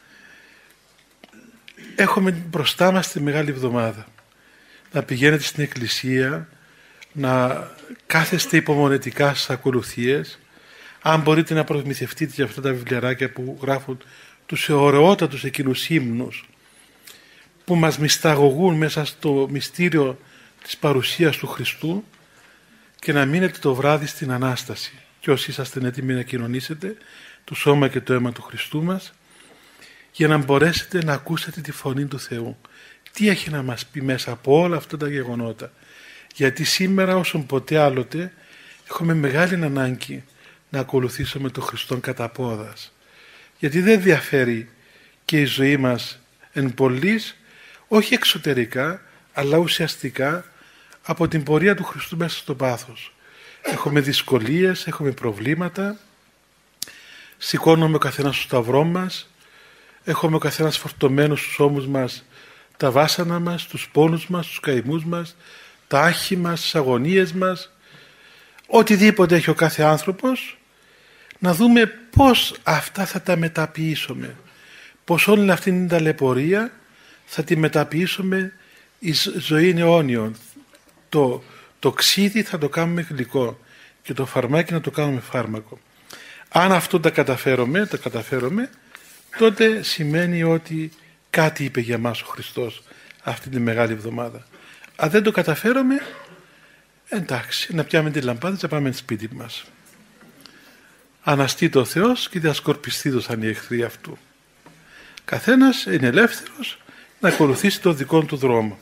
Έχουμε μπροστά μας τη Μεγάλη Εβδομάδα. Να πηγαίνετε στην εκκλησία, να κάθεστε υπομονετικά στις ακολουθίες. Αν μπορείτε να προμηθευτείτε για αυτά τα βιβλιαράκια που γράφουν τους ωραιότατους εκείνους ύμνους που μας μυσταγωγούν μέσα στο μυστήριο της παρουσίας του Χριστού, και να μείνετε το βράδυ στην Ανάσταση. Και όσοι είσαστε έτοιμοι να κοινωνήσετε το σώμα και το αίμα του Χριστού μας, για να μπορέσετε να ακούσετε τη φωνή του Θεού. Τι έχει να μας πει μέσα από όλα αυτά τα γεγονότα. Γιατί σήμερα όσον ποτέ άλλοτε έχουμε μεγάλη ανάγκη να ακολουθήσουμε τον Χριστόν κατά πόδας. Γιατί δεν διαφέρει και η ζωή μας εν πολλοίς, όχι εξωτερικά, αλλά ουσιαστικά από την πορεία του Χριστού μέσα στο πάθος. Έχουμε δυσκολίες, έχουμε προβλήματα, σηκώνουμε ο καθένας στο σταυρό μας, έχουμε ο καθένας φορτωμένος στους ώμους μας τα βάσανα μας, τους πόνους μας, τους καημούς μας, τα άχη μας, τις αγωνίες μας, οτιδήποτε έχει ο κάθε άνθρωπος, να δούμε πώς αυτά θα τα μεταποιήσουμε, πώς όλη αυτή την ταλαιπωρία θα τη μεταποιήσουμε η ζωή αιώνιον. Το ξύδι θα το κάνουμε γλυκό και το φαρμάκι να το κάνουμε φάρμακο. Αν αυτό τα καταφέρουμε, τότε σημαίνει ότι κάτι είπε για μας ο Χριστός αυτή τη Μεγάλη Εβδομάδα. Αν δεν το καταφέρουμε, εντάξει, να πιάμε τη λαμπάδα και να πάμε σπίτι μας. Αναστεί ο Θεός και διασκορπιστήτωσαν οι εχθροί αυτού. Καθένας είναι ελεύθερος να ακολουθήσει το δικό του δρόμο.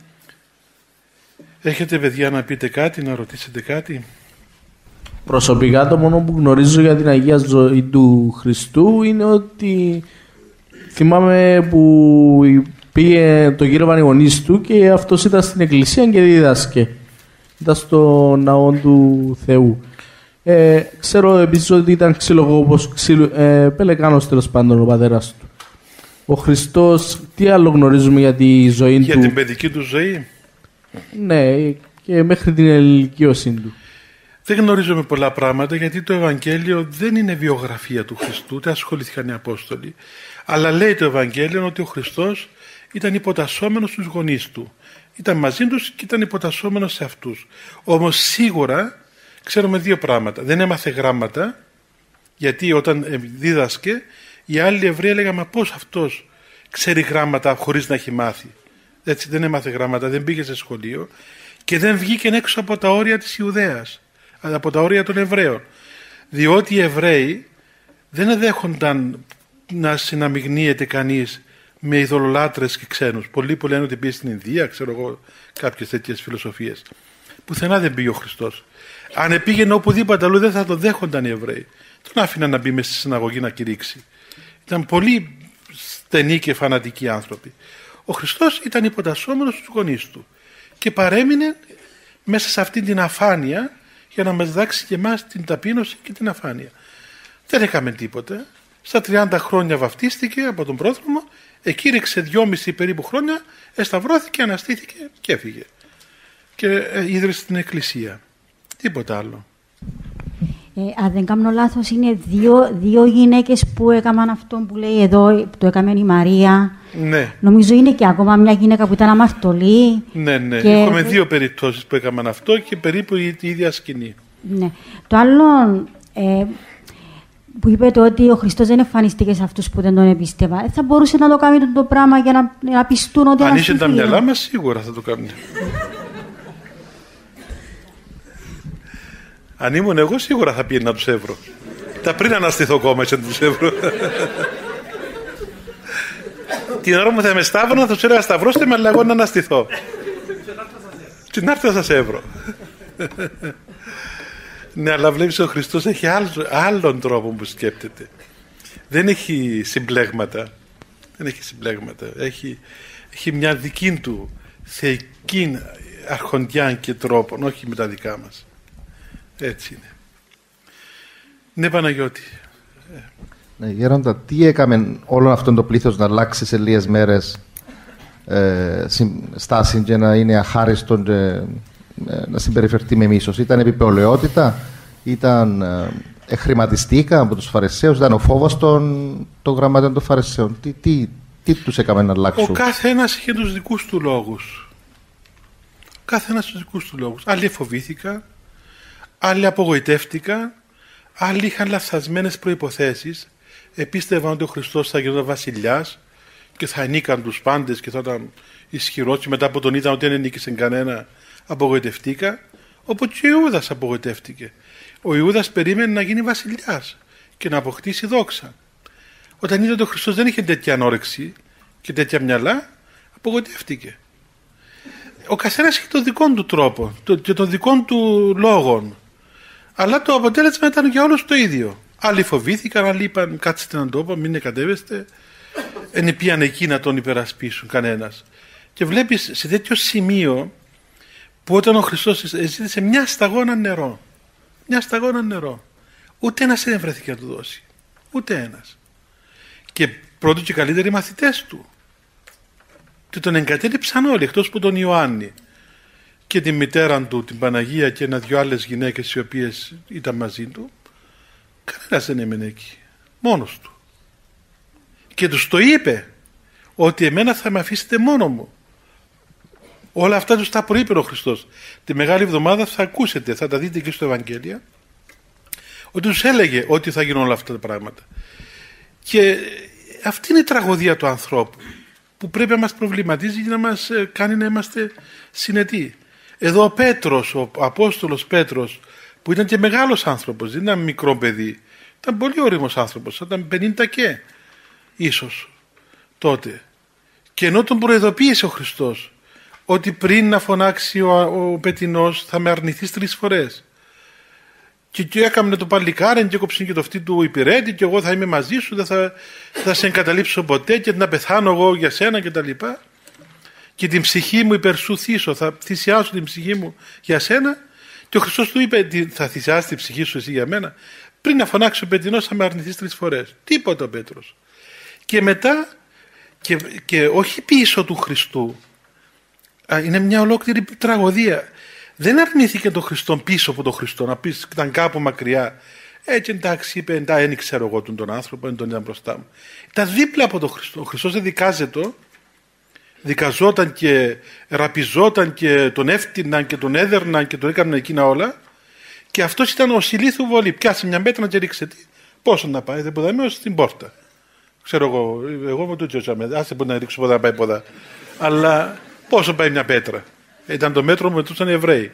Έχετε, παιδιά, να πείτε κάτι, να ρωτήσετε κάτι? Προσωπικά το μόνο που γνωρίζω για την Αγία Ζωή του Χριστού είναι ότι θυμάμαι που πήγε το γύρο πανηγονής του και αυτός ήταν στην εκκλησία και δίδασκε. Ήταν στο ναό του Θεού. Ξέρω επίσης ότι ήταν ξυλογόπος, πελεκάνος τέλος πάντων ο πατέρας του. Ο Χριστός, τι άλλο γνωρίζουμε για τη ζωή του? Για την παιδική του ζωή. Ναι, και μέχρι την ηλικίωσή του. Δεν γνωρίζουμε πολλά πράγματα, γιατί το Ευαγγέλιο δεν είναι βιογραφία του Χριστού, ούτε ασχολήθηκαν οι Απόστολοι. Αλλά λέει το Ευαγγέλιο ότι ο Χριστός ήταν υποτασσόμενος στους γονείς του. Ήταν μαζί τους και ήταν υποτασσόμενος σε αυτούς. Όμως σίγουρα ξέρουμε δύο πράγματα. Δεν έμαθε γράμματα, γιατί όταν δίδασκε, οι άλλοι Εβραίοι έλεγαν, μα πώς αυτός ξέρει γράμματα χωρίς να έχει μάθει? Έτσι, δεν έμαθε γράμματα, δεν πήγε σε σχολείο και δεν βγήκε έξω από τα όρια της Ιουδαίας, από τα όρια των Εβραίων. Διότι οι Εβραίοι δεν δέχονταν να συναμειγνύεται κανείς με ειδωλολάτρες και ξένους. Πολλοί που λένε ότι πήγε στην Ινδία, ξέρω εγώ, κάποιες τέτοιες φιλοσοφίες. Πουθενά δεν πήγε ο Χριστός. Αν πήγαινε οπουδήποτε αλλού δεν θα το δέχονταν οι Εβραίοι. Τον άφηναν να μπει μέσα στη συναγωγή να κηρύξει. Ήταν πολύ στενοί και φανατικοί άνθρωποι. Ο Χριστός ήταν υποτασσόμενος στους γονείς του και παρέμεινε μέσα σε αυτή την αφάνεια για να μας διδάξει και εμάς την ταπείνωση και την αφάνεια. Δεν έκαμε τίποτε. Στα 30 χρόνια βαφτίστηκε από τον πρόδρομο, εκήρυξε 2,5 περίπου χρόνια, εσταυρώθηκε, αναστήθηκε και έφυγε. Και ίδρυσε την εκκλησία. Τίποτα άλλο. Αν δεν κάνω λάθος, είναι δύο γυναίκες που έκαναν αυτό που λέει εδώ, το έκαμε η Μαρία. Ναι. Νομίζω είναι και ακόμα μια γυναίκα που ήταν αμαρτωλή. Ναι. Και... Έχουμε 2 περιπτώσεις που έκαναν αυτό και περίπου η ίδια σκηνή. Ναι. Το άλλο που είπατε ότι ο Χριστός δεν εμφανίστηκε σε αυτούς που δεν τον επίστευαν, θα μπορούσε να το κάνει το πράγμα για να πιστούν ότι... Αν είσαι τα μυαλά μας, σίγουρα θα το κάνουν. Αν ήμουν εγώ, σίγουρα θα πήγαινα να τους έβρω. Τα πριν αναστηθώ ακόμα και να τους έβρω. Την ώρα μου θα με σταύρωνα, θα τους έλεγα σταυρώστε με, αλλά εγώ να αναστηθώ. Και να έρθω να σας έβρω. Ναι, αλλά βλέπεις ο Χριστός έχει άλλον τρόπο που σκέπτεται. Δεν έχει συμπλέγματα. Έχει μια δική του θεϊκή αρχοντιά και τρόπον, όχι με τα δικά μας. Έτσι είναι. Ναι, Παναγιώτη. Ναι, Γέροντα, τι έκαμε όλο αυτό το πλήθος να αλλάξει σε λίγες μέρες στάση και να είναι αχάριστο και να συμπεριφερθεί με μίσος? Ήταν επιπολαιότητα, ήταν χρηματιστήκα από τους Φαρισαίους, ήταν ο φόβος των γραμματέων των Φαρισαίων? Τι τους έκαμε να αλλάξουν? Ο κάθε ένας είχε τους δικούς του λόγους. Άλλοι φοβήθηκαν, άλλοι απογοητεύτηκαν, άλλοι είχαν λαθασμένες προϋποθέσεις, επίστευαν ότι ο Χριστός θα γινόταν βασιλιάς και θα νίκαν τους πάντες και θα ήταν ισχυρός, και μετά από τον είδαν ότι δεν νίκησε κανένα, απογοητευτήκα. Οπότε και ο Ιούδας απογοητεύτηκε. Ο Ιούδας περίμενε να γίνει βασιλιάς και να αποκτήσει δόξα. Όταν είδε ότι ο Χριστός δεν είχε τέτοια ανόρεξη και τέτοια μυαλά, απογοητεύτηκε. Ο καθένας έχει τον δικό του τρόπο και τον δικό του λόγο. Αλλά το αποτέλεσμα ήταν για όλους το ίδιο. Άλλοι φοβήθηκαν, άλλοι είπαν κάτσετε να το πω, μην κατέβεστε. Εν πήγαν εκεί να τον υπερασπίσουν κανένας. Και βλέπεις σε τέτοιο σημείο που όταν ο Χριστός ζήτησε μια σταγόνα νερό, ούτε ένας δεν βρέθηκε να του δώσει. Ούτε ένας. Και πρώτοι και καλύτεροι μαθητές του. Και τον εγκατέλειψαν όλοι, εκτός που τον Ιωάννη και τη μητέρα του, την Παναγία, και 1-2 άλλες γυναίκες οι οποίες ήταν μαζί του. Κανένας δεν έμενε εκεί, μόνος του. Και τους το είπε ότι εμένα θα με αφήσετε μόνο μου. Όλα αυτά τους τα προείπε ο Χριστός. Τη Μεγάλη Εβδομάδα θα ακούσετε, θα τα δείτε και στο Ευαγγέλιο, ότι τους έλεγε ότι θα γίνουν όλα αυτά τα πράγματα. Και αυτή είναι η τραγωδία του ανθρώπου, που πρέπει να μας προβληματίζει και να μας κάνει να είμαστε συνετοί. Εδώ ο Πέτρος, ο Απόστολος Πέτρος, που ήταν και μεγάλος άνθρωπος, δεν ήταν μικρό παιδί, ήταν πολύ όριμος άνθρωπος, ήταν 50 και ίσως τότε. Και ενώ τον προειδοποίησε ο Χριστός ότι πριν να φωνάξει ο πετεινός θα με αρνηθείς 3 φορές. Και έκαμε το παλικάρι και έκοψε και το αυτή του υπηρέτη και εγώ θα είμαι μαζί σου, δεν θα σε εγκαταλείψω ποτέ και να πεθάνω εγώ για σένα και τα λοιπά. Και την ψυχή μου υπερσουθήσω, θα θυσιάσω την ψυχή μου για σένα. Και ο Χριστός του είπε, θα θυσιάσεις την ψυχή σου εσύ για μένα? Πριν να φωνάξει ο πετεινός θα με αρνηθείς 3 φορές. Τίποτα ο Πέτρος. Και μετά, και όχι πίσω του Χριστού, είναι μια ολόκληρη τραγωδία. Δεν αρνήθηκε τον Χριστό πίσω από τον Χριστό, να πεις ήταν κάπου μακριά. Έτσι εντάξει, είπε, δεν ξέρω εγώ τον άνθρωπο, δεν τον ήταν μπροστά μου. Ήταν δίπλα από τον Χριστό. Ο Χριστός δεν δικαζόταν και ραπιζόταν και τον έφτυναν και τον έδερναν και τον έκαναν εκείνα όλα. Και αυτός ήταν ο Σιλήθου βολή. Πιάσε μια μέτρα και ρίξε τι. Πόσο να πάει, δεν ποδάμε ως στην πόρτα. Ξέρω εγώ με το τσιώσαμε. Άσε μπορεί να ρίξω ποδά να πάει ποδά. Αλλά πόσο πάει μια πέτρα? Ήταν το μέτρο που μετρούσαν οι Εβραίοι.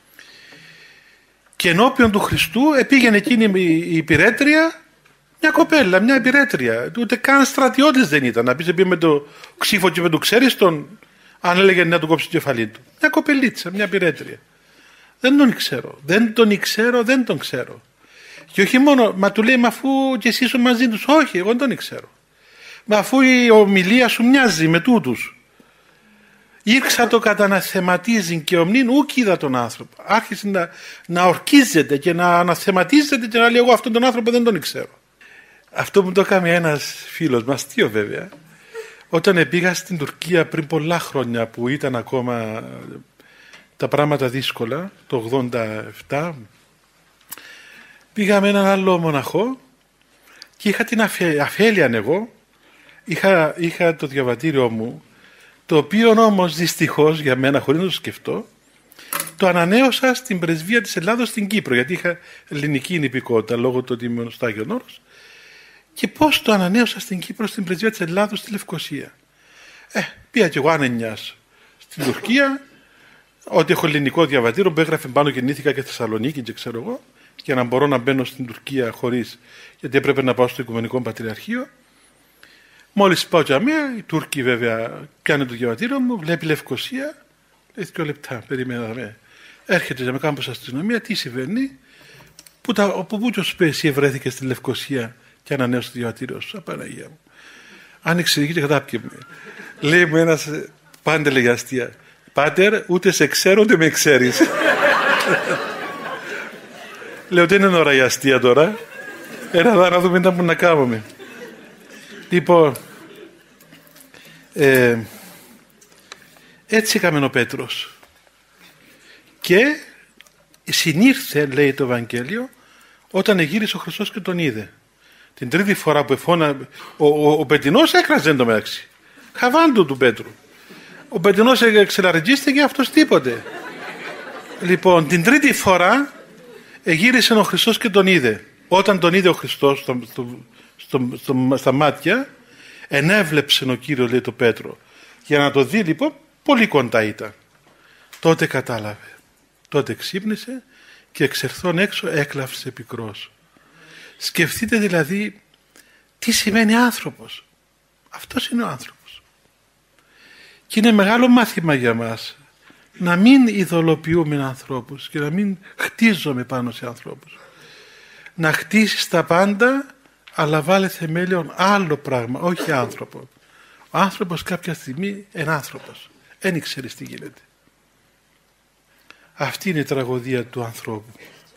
Και ενώπιον του Χριστού πήγαινε εκείνη η υπηρέτρια, μια κοπέλα, μια υπηρέτρια. Ούτε καν στρατιώτης δεν ήταν. Να πεις πήγε με το ξύφο και με το ξέρεις τον, αν έλεγε να του κόψει το κεφαλί του. Μια κοπελίτσα, μια υπηρέτρια. Δεν τον ξέρω. Και όχι μόνο, μα του λέει, μα αφού και εσύ είσαι μαζί τους. Όχι, εγώ δεν τον ξέρω. Μα αφού η ομιλία σου μοιάζει με τούτους. Ήρξα το καταναθεματίζει και ομνήν ούκ είδα τον άνθρωπο. Άρχισε να ορκίζεται και να αναθεματίζεται και να λέει εγώ αυτόν τον άνθρωπο δεν τον ξέρω. Αυτό που το έκανε ένας φίλος μας, αστείο βέβαια, όταν πήγα στην Τουρκία πριν πολλά χρόνια που ήταν ακόμα τα πράγματα δύσκολα, το 87, πήγα με έναν άλλο μοναχό και είχα την αφέλεια εγώ, είχα το διαβατήριό μου, το οποίο όμως δυστυχώς για μένα, χωρίς να το σκεφτώ, το ανανέωσα στην πρεσβεία της Ελλάδος στην Κύπρο, γιατί είχα ελληνική υπηκότητα λόγω του ότι ήμουν στο Άγιον Όρος. Και πώς το ανανέωσα στην Κύπρο, στην πρεσβεία της Ελλάδος στη Λευκοσία. Πήγα κι εγώ άνενιας στην Τουρκία, ότι έχω ελληνικό διαβατήριο που έγραφε πάνω γεννήθηκα και Θεσσαλονίκη και ξέρω εγώ, για να μπορώ να μπαίνω στην Τουρκία χωρίς, γιατί έπρεπε να πάω στο Οικουμενικό Πατριαρχείο. Μόλις πάω για μένα, οι Τούρκοι βέβαια πιάνουν το διαβατήριο μου, βλέπει Λευκοσία, λέει 2 λεπτά, περίμενα. Έρχεται για με κάμπος αστυνομία, τι συμβαίνει, πού και ο εσύ βρέθηκε στη Λευκοσία και ανανέωσε το διαβατήριο σου, Παναγία μου. Άνοιξε και κατάπιε με. Λέει μου ένας πάντε λέγε αστεία, πάτερ, ούτε σε ξέρω ούτε με ξέρεις. Λέω δεν είναι ώρα η αστεία τώρα. Να δούμε τι να κάνουμε. Λοιπόν, έτσι έκαμε ο Πέτρος. Και συνήρθε, λέει το Ευαγγέλιο, όταν γύρισε ο Χριστός και τον είδε. Την τρίτη φορά που ο Πετεινός έκραζε το μεταξύ. Χαβάντου του Πέτρου. Ο Πετεινός εξελαργίστηκε, αυτός τίποτε. Λοιπόν, την τρίτη φορά γύρισε ο Χριστός και τον είδε. Όταν τον είδε ο Χριστός στα μάτια, ενέβλεψε ο Κύριος, λέει το Πέτρο. Για να το δει λοιπόν, πολύ κοντά ήταν. Τότε κατάλαβε. Τότε ξύπνησε και εξερθών έξω έκλαυσε πικρός. Σκεφτείτε δηλαδή τι σημαίνει άνθρωπος. Αυτός είναι ο άνθρωπος. Και είναι μεγάλο μάθημα για μας να μην ειδωλοποιούμε ανθρώπους και να μην χτίζουμε πάνω σε ανθρώπους. Να χτίσεις τα πάντα, αλλά βάλε θεμέλιον άλλο πράγμα, όχι άνθρωπο. Ο άνθρωπος κάποια στιγμή είναι άνθρωπος. Δεν ξέρεις τι γίνεται. Αυτή είναι η τραγωδία του ανθρώπου.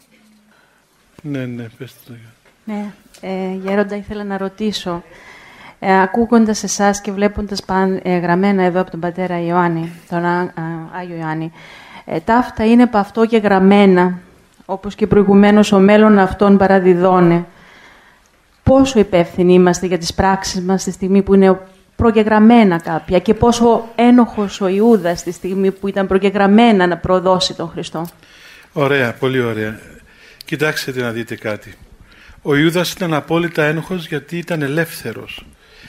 Ναι, πες το. Ναι, Γέροντα, ήθελα να ρωτήσω. Ακούγοντας εσάς και βλέποντας γραμμένα εδώ από τον πατέρα Ιωάννη, τον Άγιο Ιωάννη, τα αυτά είναι από αυτό και γραμμένα, όπως και προηγουμένως ο μέλλον αυτών παραδιδώνε. Πόσο υπεύθυνοι είμαστε για τις πράξεις μας στη στιγμή που είναι προγεγραμμένα κάποια και πόσο ένοχος ο Ιούδας στη στιγμή που ήταν προγεγραμμένα να προδώσει τον Χριστό. Ωραία, πολύ ωραία. Κοιτάξτε να δείτε κάτι. Ο Ιούδας ήταν απόλυτα ένοχος γιατί ήταν ελεύθερος.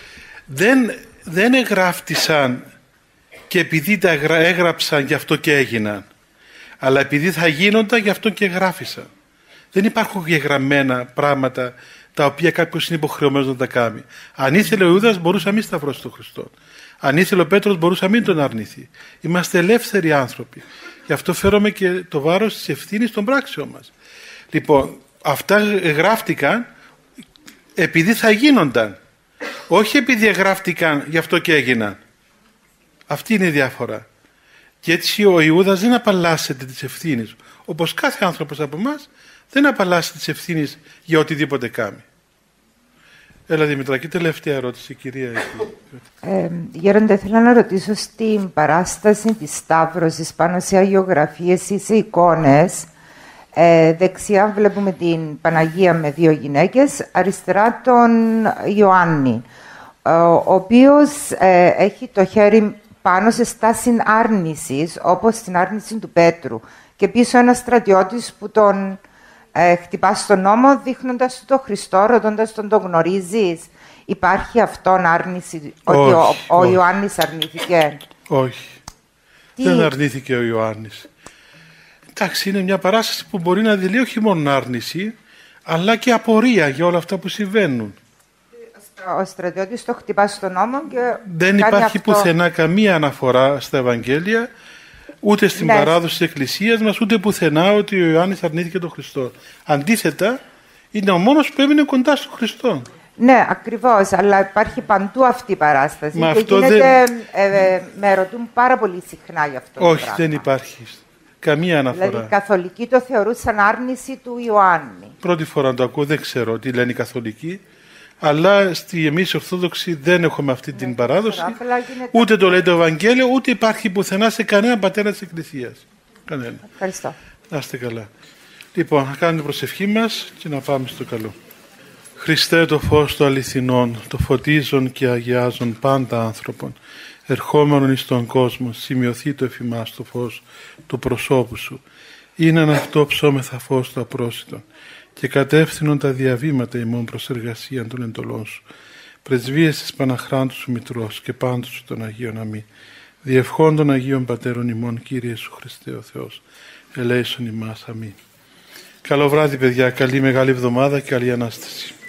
Δεν εγγράφτησαν και επειδή τα έγραψαν γι' αυτό και έγιναν, αλλά επειδή θα γίνονταν γι' αυτό και γράφησαν. Δεν υπάρχουν γεγραμμένα πράγματα τα οποία κάποιος είναι υποχρεωμένος να τα κάνει. Αν ήθελε ο Ιούδας μπορούσε να μην σταυρώσει τον Χριστό. Αν ήθελε ο Πέτρος μπορούσε να μην τον αρνηθεί. Είμαστε ελεύθεροι άνθρωποι. Γι' αυτό φέρουμε και το βάρος της ευθύνης των πράξεων μας. Λοιπόν, αυτά γράφτηκαν επειδή θα γίνονταν. Όχι επειδή γράφτηκαν γι' αυτό και έγιναν. Αυτή είναι η διαφορά. Και έτσι ο Ιούδας δεν απαλλάσσεται της ευθύνης. Όπως κάθε άνθρωπος από εμάς δεν απαλλάσσεται της ευθύνης για οτιδήποτε κάνει. Έλα Δημητράκη, τελευταία ερώτηση, κυρία. Γέροντα, θέλω να ρωτήσω στην παράσταση της Σταύρωσης πάνω σε αγιογραφίες ή σε εικόνες. Δεξιά βλέπουμε την Παναγία με 2 γυναίκες, αριστερά τον Ιωάννη, ο οποίος έχει το χέρι πάνω σε στάση άρνησης, όπως στην άρνηση του Πέτρου, και πίσω ένας στρατιώτης που τον χτυπά στον ώμο, δείχνοντας του τον Χριστό, ρωτώντας τον γνωρίζεις. Υπάρχει αυτόν άρνηση, ότι ο Ιωάννης αρνήθηκε? Όχι. Δεν αρνήθηκε ο Ιωάννης. Εντάξει, είναι μια παράσταση που μπορεί να δηλεί όχι μόνο άρνηση, αλλά και απορία για όλα αυτά που συμβαίνουν. Ο στρατιώτης το χτυπά στον ώμο και δεν υπάρχει πουθενά καμία αναφορά στα Ευαγγέλια, ούτε στην παράδοση της Εκκλησίας μας, ούτε πουθενά ότι ο Ιωάννης αρνήθηκε τον Χριστό. Αντίθετα, είναι ο μόνος που έμεινε κοντά στον Χριστό. Ναι, ακριβώς, αλλά υπάρχει παντού αυτή η παράσταση. Μα και αυτό γίνεται, με ρωτούν πάρα πολύ συχνά γι' αυτό. Όχι, δεν υπάρχει. Καμία αναφορά. Δηλαδή, οι καθολικοί το θεωρούσαν άρνηση του Ιωάννη. Πρώτη φορά το ακούω, δεν ξέρω τι λένε οι καθολικοί. Αλλά εμείς οι Ορθόδοξοι δεν έχουμε αυτή την παράδοση. Ούτε το λέει το Ευαγγέλιο, ούτε υπάρχει πουθενά σε κανένα πατέρα της Εκκλησίας. Κανένα. Ευχαριστώ. Να είστε καλά. Λοιπόν, να κάνουμε την προσευχή μας και να πάμε στο καλό. Χριστέ, το φως του αληθινών, το φωτίζον και αγιάζον πάντα άνθρωπον, ερχόμενον εις τον κόσμο, σημειωθεί το εφημάς το φως του προσώπου σου. Είναι αυτό ψώμεθα φως του απρόσιτον και κατεύθυνον τα διαβήματα ημών προς εργασίαν των εντολών σου. Πρεσβείες της Παναχράντου σου Μητρός και πάντου σου των Αγίων αμή. Διευχών των Αγίων Πατέρων ημών, Κύριε σου Χριστέ ο Θεός, ελέησον ημάς. Αμήν. Καλό βράδυ παιδιά, καλή μεγάλη εβδομάδα και καλή Ανάσταση.